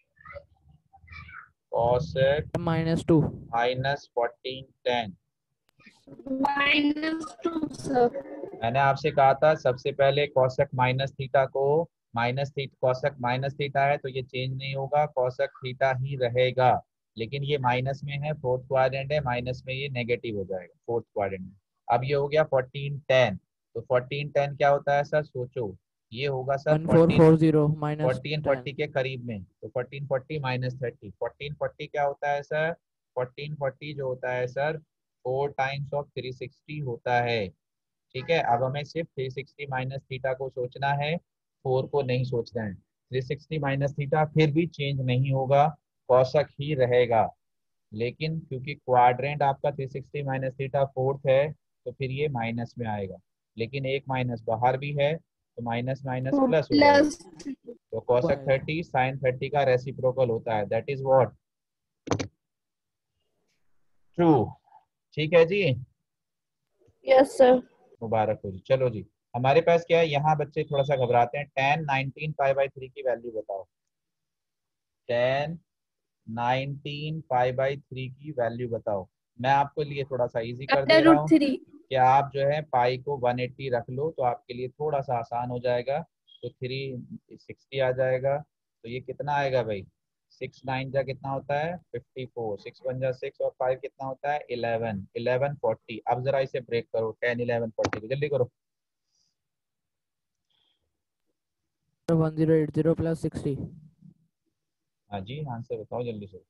cosec minus two. Minus fourteen ten. Minus two sir. मैंने आपसे कहा था सबसे पहले कोसक माइनस थीटा को, minus theta, cosec minus theta है तो ये चेंज नहीं होगा, कोसक थीटा ही रहेगा, लेकिन ये माइनस में है, फोर्थ क्वाड्रेंट है, माइनस में ये नेगेटिव हो जाएगा फोर्थ क्वाड्रेंट में। अब ये हो गया फोर्टीन टेन, तो फोर्टीन टेन क्या होता है सर, सोचो, ये होगा sir one four fourteen four zero minus fourteen ten. Forty के करीब में, तो fourteen forty minus thirty, fourteen forty क्या होता है सर, फोर्टीन फोर्टी जो होता है sir four times of three sixty होता है। ठीक है, अब हमें सिर्फ थ्री सिक्सटी माइनस थीटा को सोचना है, फोर को नहीं सोचना है। थ्री सिक्सटी माइनस थीटा फिर भी चेंज नहीं होगा, कोसक ही रहेगा, लेकिन क्योंकि क्वाड्रेंट आपका three sixty minus theta fourth है तो फिर ये माइनस में आएगा, लेकिन एक माइनस बाहर भी है तो माइनस माइनस प्लस हो जाएगा, प्लस तो कोसक थर्टी साइन थर्टी का रेसिप्रोकल होता है, दैट इज व्हाट ट्रू। ठीक है जी, यस सर। मुबारक हो जी। चलो जी, हमारे पास क्या है, यहाँ बच्चे थोड़ा सा घबराते हैं, tan nineteen pi by three की वैल्यू बताओ, tan nineteen pi by three की वैल्यू बताओ। मैं आपके लिए थोड़ा सा इजी कर दे अंडर रहा रूट हूँ थ्री। कि आप जो है पाई को वन एट्टी रख लो तो आपके लिए थोड़ा सा आसान हो जाएगा, तो थ्री सिक्सटी आ जाएगा, तो ये कितना आएगा भाई, सिक्स नाइन जा कितना होता है फिफ्टी फोर, सिक्स वन जा सिक्स और फाइव कितना होता है इलेवन, इलेवन फोर्टी। अब जरा इसे ब्रेक करो, टेन इलेवन फोर्टी को जल्दी करो। One zero eight zero plus sixty. हाँ जी, आंसर बताओ जल्दी से।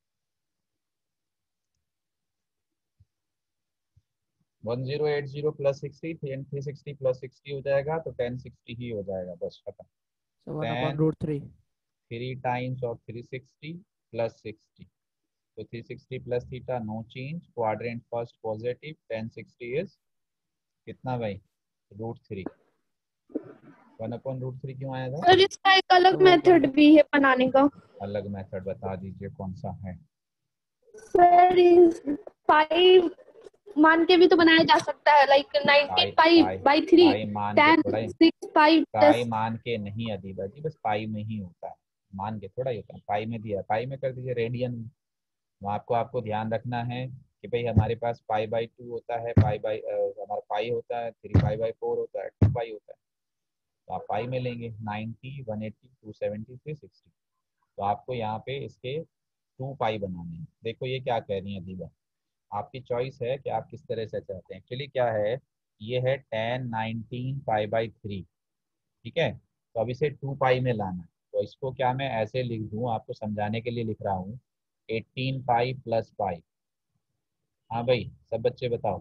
One zero eight zero plus sixty, three sixty plus sixty हो जाएगा तो टेन सिक्सटी ही हो जाएगा, बस खत्म। One upon tan root three. Three times of three sixty plus sixty, तो three sixty plus theta no change, quadrant first positive, tan sixty is कितना भाई, root three. One upon root three क्यों आया था, सर इसका एक अलग मेथड भी है बनाने का। अलग मेथड बता दीजिए कौन सा है। सर फाइव मान के भी तो बनाया जा सकता है, like nineteen pi pi by three, pi मान के टेन थोड़ा ही सिक्स पाई पाई प्लस। मान के नहीं अदीबा जी, बस पाई में ही होता है, मान के थोड़ा ही होता है। पाई में दिया, पाई में कर दीजिए रेडियन में। तो आपको आपको ध्यान रखना है कि भाई हमारे पास पाई बाई टू होता है, पाई बाई हमारा पाई होता है, थ्री पाई बाई फोर होता है, टू पाई होता है। तो आप पाई में लेंगे ninety, one eighty, two seventy, three sixty. तो आपको यहाँ पे इसके टू पाई बनाने हैं। देखो ये क्या कह रही है दीबा, आपकी चॉइस है कि आप किस तरह से चाहते हैं। एक्चुअली क्या है, ये है tan nineteen pi by three, ठीक है। तो अब इसे टू पाई में लाना है, तो इसको क्या मैं ऐसे लिख दूं, आपको समझाने के लिए लिख रहा हूँ, एटीन पाई प्लस पाई। हाँ भाई सब बच्चे बताओ।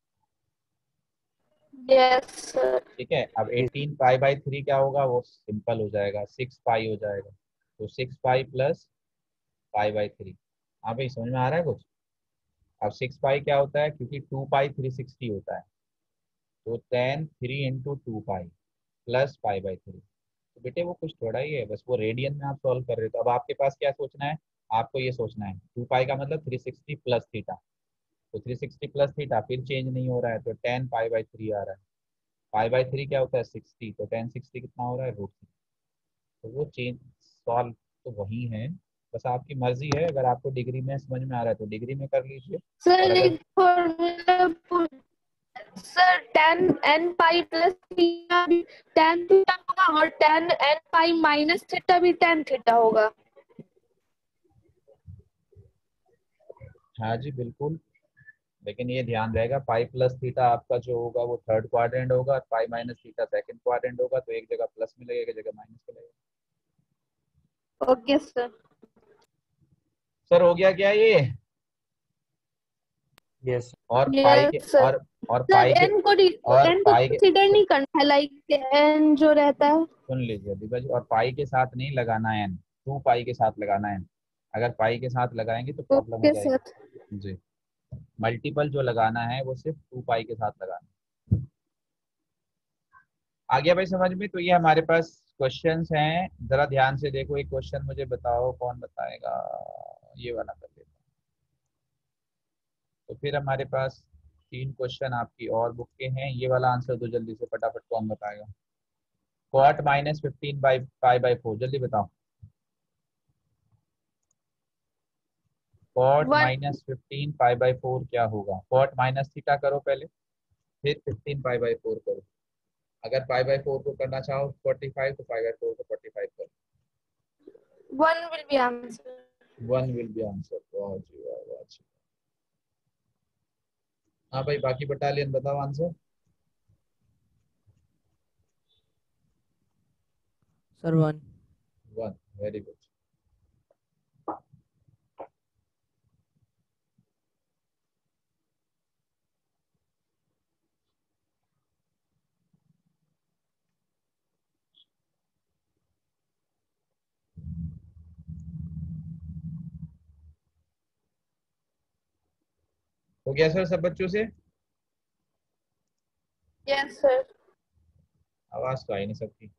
Yes sir. ठीक है, अब एटीन पाई बाई थ्री क्या होगा, वो सिंपल हो जाएगा, सिक्स पाई हो जाएगा। तो six pi plus pi by three. हाँ भाई समझ में आ रहा है कुछ। अब सिक्स पाई क्या होता है, क्योंकि टू पाई थ्री सिक्सटी होता है, तो tan three into two pi plus pi by three. तो बेटे वो कुछ थोड़ा ही है, बस वो रेडियन में आप सॉल्व कर रहे हो। तो अब आपके पास क्या सोचना है, आपको ये सोचना है टू पाई का मतलब थ्री सिक्सटी प्लस थीटा। तो थ्री सिक्सटी प्लस थीटा फिर चेंज नहीं हो रहा है, तो टेन पाई बाई थ्री आ रहा है। पाई बाई थ्री क्या होता है, सिक्सटी, तो टेन सिक्सटी कितना हो रहा है, रूट थ्री। तो वो चेंज सॉल्व तो वही है, बस आपकी मर्जी है। अगर आपको डिग्री में समझ में आ रहा है तो डिग्री में कर लीजिए, सर और अगर एक formula sir, tan n pi plus theta भी टेन थीटा होगा, और tan n pi minus theta भी टेन थीटा होगा। हाँ जी बिल्कुल, लेकिन ये ध्यान रहेगा पाई प्लस थीटा आपका जो होगा वो थर्ड क्वाड्रेंट होगा, और pi minus theta second quadrant होगा। तो एक जगह प्लस में लगेगा, एक जगह माइनस में लगेगा। Okay sir. सर हो गया क्या ये। यस और पाई के यस सर। और और सर पाई के एन को और एन को पाई के कंसीडर नहीं करना है, लाइक एन जो रहता है। सुन लीजिए दीपा जी, और पाई के साथ नहीं लगाना है एन, टू पाई के साथ लगाना है। अगर पाई के साथ लगाएंगे तो प्रॉब्लम हो ओके सर। जाएगी जी। मल्टीपल जो लगाना है वो सिर्फ टू पाई के साथ लगाना है। आ गया भाई समझ में। तो ये हमारे पास क्वेश्चंस हैं, जरा ध्यान से देखो। एक क्वेश्चन मुझे बताओ, कौन बताएगा, ये वाला कर लेता हूं। तो फिर हमारे पास तीन क्वेश्चन आपकी और बुक के हैं, ये वाला आंसर दो जल्दी से फटाफट, कौन बताएगा। Cot minus fifteen by pi by four, जल्दी बताओ। Cot one minus fifteen pi by four क्या होगा। कॉट माइनस थीटा करो पहले, फिर फिफ्टीन पाई बाई फोर करो। अगर पाई बाई फोर को करना चाहो फोर्टी फाइव, तो पाई बाई फोर को फोर्टी फाइव करो। One will be answer. One will be answer. वाह जी वाह, वाह जी। हाँ भाई बाकी बटालियन बताओ answer. Sir one. One, very good. हो गया सर सब बच्चों से। Yes sir. आवाज तो आई नहीं सबकी।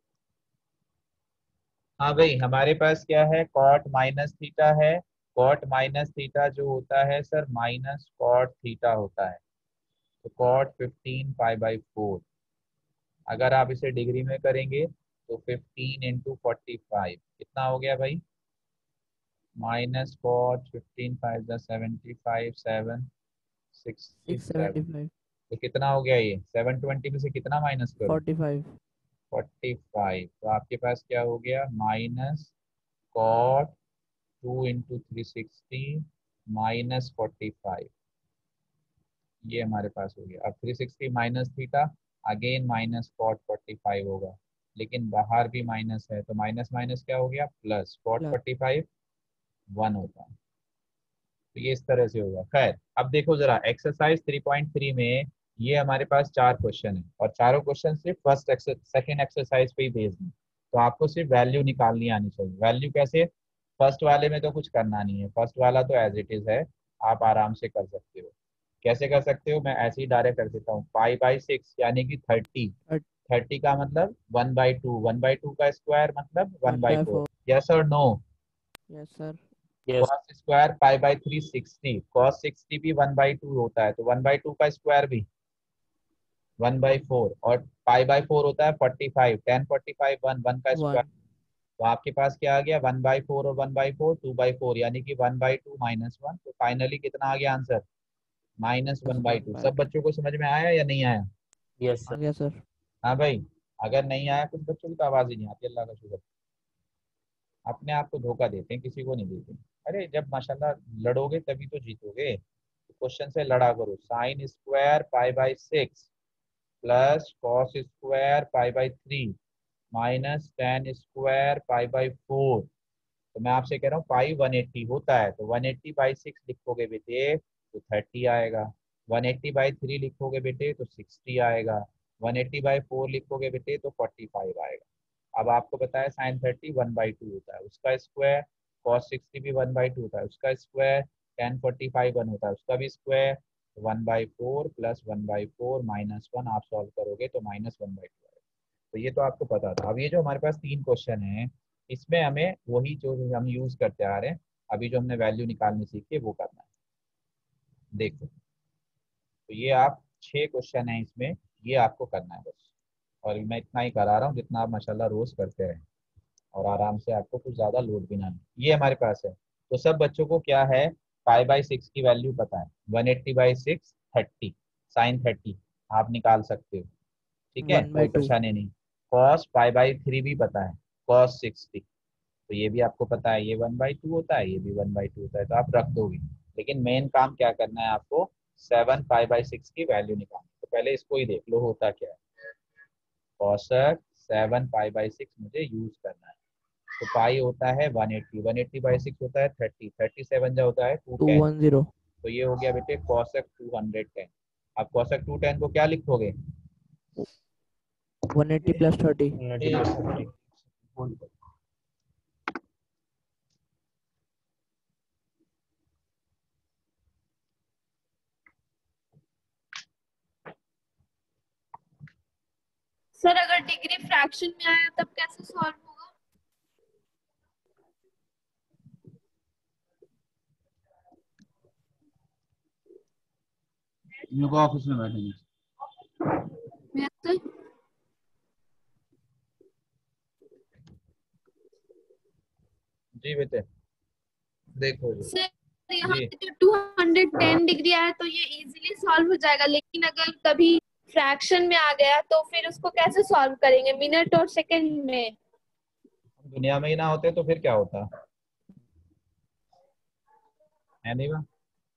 हाँ भाई हमारे पास क्या है, कॉट माइनस थीटा है। कॉट माइनस थीटा जो होता है सर, माइनस कॉट थीटा होता है। तो cot fifteen pi by four, अगर आप इसे डिग्री में करेंगे तो फिफ्टीन इंटू फोर्टी फाइव कितना हो गया भाई, माइनस कॉट फिफ्टीन फाइव जा seventy five, seven sixty six seventy seven. Five तो कितना हो गया ये, सेवन ट्वेंटी में से कितना माइनस करो, फोर्टी फाइव। Forty five. तो आपके पास क्या हो गया, minus cot two into three sixty minus forty five. ये हमारे पास हो गया। अब three sixty minus theta, again minus cot forty five होगा, लेकिन बाहर भी माइनस है, तो माइनस माइनस क्या हो गया, plus cot plus. Forty five one होता है। तो ये इस तरह से होगा। खैर अब देखो जरा एक्सरसाइज थ्री पॉइंट थ्री में ये हमारे पास चार क्वेश्चन है, और चारों क्वेश्चन सिर्फ फर्स्ट सेकेंड एक्सरसाइज पे ही बेस्ड है। तो आपको सिर्फ वैल्यू निकालनी आनी चाहिए। वैल्यू कैसे, फर्स्ट वाले में तो कुछ करना नहीं है, फर्स्ट वाला तो एज इट इज है, आप आराम से कर सकते हो। कैसे कर सकते हो, मैं ऐसे ही डायरेक्ट कर देता हूँ। पाई बाई सिक्स यानी कि थर्टी, थर्टी का मतलब one by two, one by two का स्क्वायर मतलब one one by by four. Four. Yes और no. Yes sir. Yes cos square pi by three sixty, cos sixty भी वन बाई टू होता है, तो वन बाई टू का स्क्वायर भी वन बाई फोर, और पाई बाई फोर होता है forty five, tan forty five one, one का स्क्वायर, वन तो आपके पास क्या आ गया वन बाई फोर और one by four, two by four, यानी कि one by two minus one, तो फाइनली कितना आ गया answer minus one by two. सब बच्चों को समझ में आया या नहीं आया? यस आ सर गया सर। हाँ भाई, अगर नहीं आया, कुछ बच्चों की तो आवाज ही नहीं आती, अल्लाह का शुक्र, अपने आप को धोखा देते हैं, किसी को नहीं देते। अरे जब माशाल्लाह लड़ोगे तभी तो जीतोगे, तो क्वेश्चन से लड़ा करो। Sin square pi by six plus cos square pi by three minus tan square pi by four, तो मैं आपसे कह रहा हूँ पाई वन एट्टी होता है, तो वन एट्टी बाई सिक्स लिखोगे बेटे तो थर्टी आएगा, वन एट्टी बाई थ्री लिखोगे बेटे तो सिक्सटी आएगा, वन एट्टी बाई फोर लिखोगे बेटे तो फोर्टी फाइव आएगा। अब आपको पता है sin thirty one by two होता है, उसका स्क्वायर, कॉस सिक्सटी भी वन बाई टू होता है, उसका square, tan forty five one होता है, उसका भी square, one by four plus one by four minus one, आप सॉल्व करोगे तो माइनस वन बाई टू आएगा। तो ये तो आपको पता था। अब ये जो हमारे पास तीन क्वेश्चन है, इसमें हमें वही जो हम यूज करते आ रहे हैं, अभी जो हमने वैल्यू निकालनी सीखी वो करना है। देखो, तो ये आप छह क्वेश्चन है इसमें, ये आपको करना है बस, और मैं इतना ही करा रहा हूँ जितना आप माशाल्लाह रोज करते रहे, और आराम से, आपको कुछ ज्यादा लोड भी ना ले। ये हमारे पास है, तो सब बच्चों को क्या है, पाई बाई सिक्स की वैल्यू पता है, one eighty by six thirty, sign thirty आप निकाल सकते हो, ठीक है, वन कोई बाई टू परेशानी नहीं। कॉस पाई बाई थ्री भी पता है, कॉस सिक्सटी, तो ये भी आपको पता है, ये वन बाई टू होता है, ये भी वन बाई टू होता है, तो आप रख दोगे। लेकिन मेन काम क्या करना है आपको, सेवन पाई बाई सिक्स की वैल्यू निकालनी, तो पहले इसको ही देख लो होता क्या है। Cosec seven pi by six मुझे यूज करना है, तो पाई होता है one eighty, one eighty by six होता है थर्टी, थर्टी सेवन जो होता है two two ten, one zero तो ये हो गया बेटे कॉसक टू हंड्रेड टेन। अब कॉसक टू टेन को क्या लिखोगे, वन एट्टी प्लस थर्टी एक सेकंड, होल्ड करो। सर अगर डिग्री फ्रैक्शन में आया तब कैसे सॉल्व होगा? मेरे को ऑफिस में बैठेंगे। वैसे जी बेटे, देखो जी सर यहाँ जी, पे तो टू हंड्रेड टेन डिग्री आया तो ये इजीली सॉल्व हो जाएगा, लेकिन अगर कभी फ्रैक्शन में आ गया तो फिर उसको कैसे सॉल्व करेंगे, मिनट और सेकंड में? हम दुनिया में ही ना होते तो फिर क्या होता है, नहीं बा?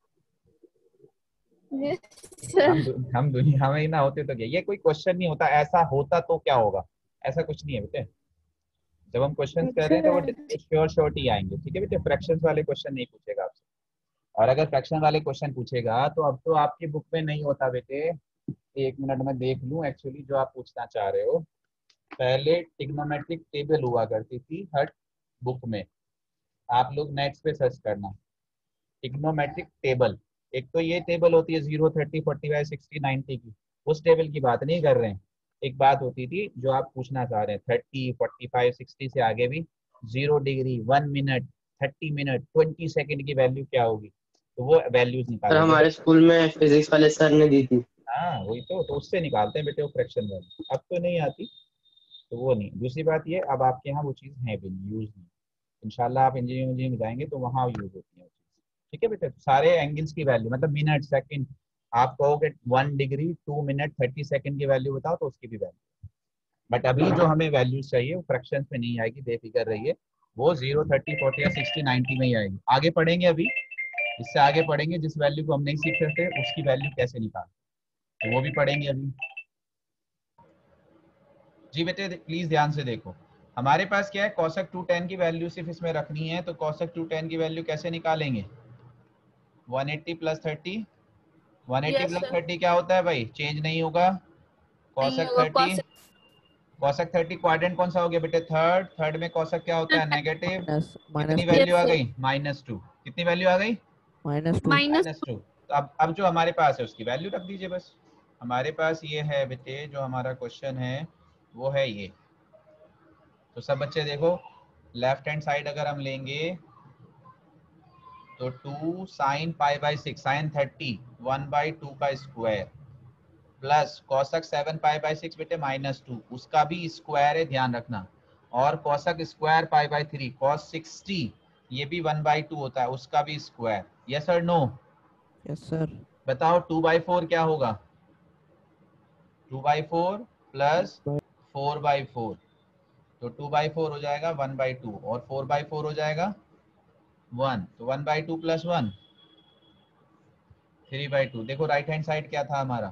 सर हम दु, हम दुनिया में ही ना होते तो क्या, ये कोई क्वेश्चन नहीं होता, ऐसा होता तो क्या होगा, ऐसा कुछ नहीं है बेटे। जब हम क्वेश्चन कर रहे हैं तो वो श्योर श्योर ही आएंगे, ठीक है बेटे, फ्रैक्शंस वाले क्वेश्चन नहीं पूछेगा आपसे, और अगर फ्रैक्शन वाले क्वेश्चन पूछेगा तो अब तो आपकी बुक में नहीं होता बेटे। एक मिनट में देख लूं एक्चुअली जो आप पूछना चाह रहे हो। पहले ट्रिग्नोमेट्रिक टेबल हुआ करती थी हर बुक में, आप लोग नेट पे सर्च करना ट्रिग्नोमेट्रिक टेबल। एक तो ये टेबल होती है zero thirty forty five sixty ninety की, उस टेबल की बात नहीं कर रहे हैं। एक बात होती थी जो आप पूछना चाह रहे हैं, थर्टी फोर्टी फाइव सिक्सटी से आगे भी, zero degree, one minute, thirty minute, twenty second की वैल्यू क्या होगी, तो वो वैल्यूज सर निकालोगे। हमारे स्कूल में फिजिक्स वाले सर ने दी थी। हाँ वही तो, तो उससे निकालते हैं बेटे वो फ्रैक्शन वैल्यू, अब तो नहीं आती, तो वो नहीं। दूसरी बात ये, अब आपके यहाँ वो चीज़ है भी नहीं, यूज नहीं, इंशाल्लाह आप इंजीनियरिंग इंजीनियरिंग जाएंगे तो वहाँ यूज होती है वो चीज़, ठीक है बेटे। तो सारे एंगल्स की वैल्यू, मतलब मिनट सेकंड, आप कहोगे one degree, two minute, thirty second की वैल्यू बताओ तो उसकी भी वैल्यू, बट अभी जो हमें वैल्यूज चाहिए वो फ्रैक्शंस में नहीं आएगी, बेफिक्र रहिए, वो जीरो थर्टी फोर्टी या सिक्सटी नाइन्टी में ही आएगी। आगे पढ़ेंगे, अभी इससे आगे पढ़ेंगे, जिस वैल्यू को हम नहीं सीख सकते उसकी वैल्यू कैसे निकालें, तो वो भी पढ़ेंगे अभी। जी बेटे प्लीज ध्यान से देखो, हमारे पास क्या है, कॉसक टू टेन की वैल्यू सिर्फ इसमें रखनी है, तो कॉसक टू टेन की वैल्यू कैसे निकालेंगे, one eighty plus thirty, one eighty Yes, plus sir. Thirty क्या होता है भाई, चेंज नहीं होगा, नहीं कॉसक होगा, thirty, cos cosec thirty quadrant कौन सा हो गया बेटे, थर्ड, थर्ड में कॉसक क्या होता है, नेगेटिव, माइनस कितनी माइनस टू वैल्यू Yes, आ sir. गई, माइनस टू, कितनी वैल्यू आ गई, minus two minus minus two. तो अब अब जो हमारे पास है उसकी वैल्यू रख दीजिए बस। हमारे पास ये है बेटे, जो हमारा क्वेश्चन है वो है ये, तो सब बच्चे देखो, लेफ्ट हैंड साइड अगर हम लेंगे तो two sin pi by six, sin thirty, one by two का square, plus cosec seven pi by six बेटे माइनस टू, उसका भी स्क्वायर है, ध्यान रखना, और cosec square pi by three, cos sixty, ये भी वन बाई टू होता है, उसका भी स्क्वायर। यस और नो? Yes sir. बताओ टू बाई फोर क्या होगा? Two by four plus four by four, तो टू बाई फोर हो जाएगा वन बाई टू, और फोर बाई फोर हो जाएगा वन, तो one by two plus one three by two. देखो राइट हैंड साइड क्या था हमारा?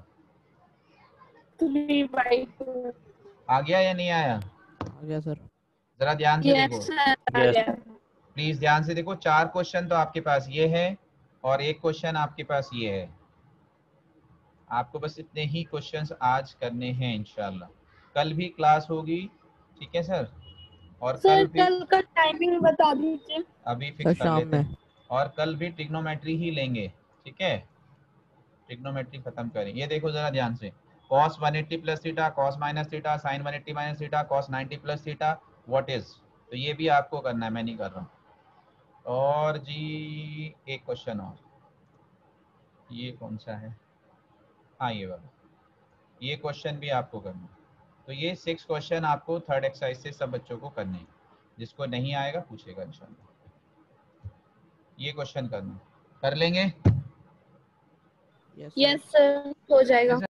Three by to. आ गया या नहीं आया? आ गया सर। जरा ध्यान से यस देखो, सर। Yes. प्लीज ध्यान से देखो। चार क्वेश्चन तो आपके पास ये है और एक क्वेश्चन आपके पास ये है। आपको बस इतने ही क्वेश्चंस आज करने हैं इंशाल्लाह। कल भी क्लास होगी, ठीक है सर? और सर कल भी कल का टाइमिंग बता दीजिए। अभी सर फिक्स कर शाम लेते हैं। में। और कल भी ट्रिग्नोमेट्री ही लेंगे, ठीक है? ट्रिग्नोमेट्री खत्म करें। ये देखो जरा ध्यान से, cos one eighty plus theta, cos minus theta, sin one eighty minus theta, cos ninety plus theta, what is, तो ये भी आपको करना है, मैं नहीं कर रहा हूँ। और जी एक क्वेश्चन और, ये कौन सा है? हाँ ये वाला, ये क्वेश्चन भी आपको करना है। तो ये सिक्स क्वेश्चन आपको थर्ड एक्सरसाइज से सब बच्चों को करने हैं। जिसको नहीं आएगा पूछेगा इंशाल्लाह। ये क्वेश्चन करना, कर लेंगे? यस यस सर, हो जाएगा।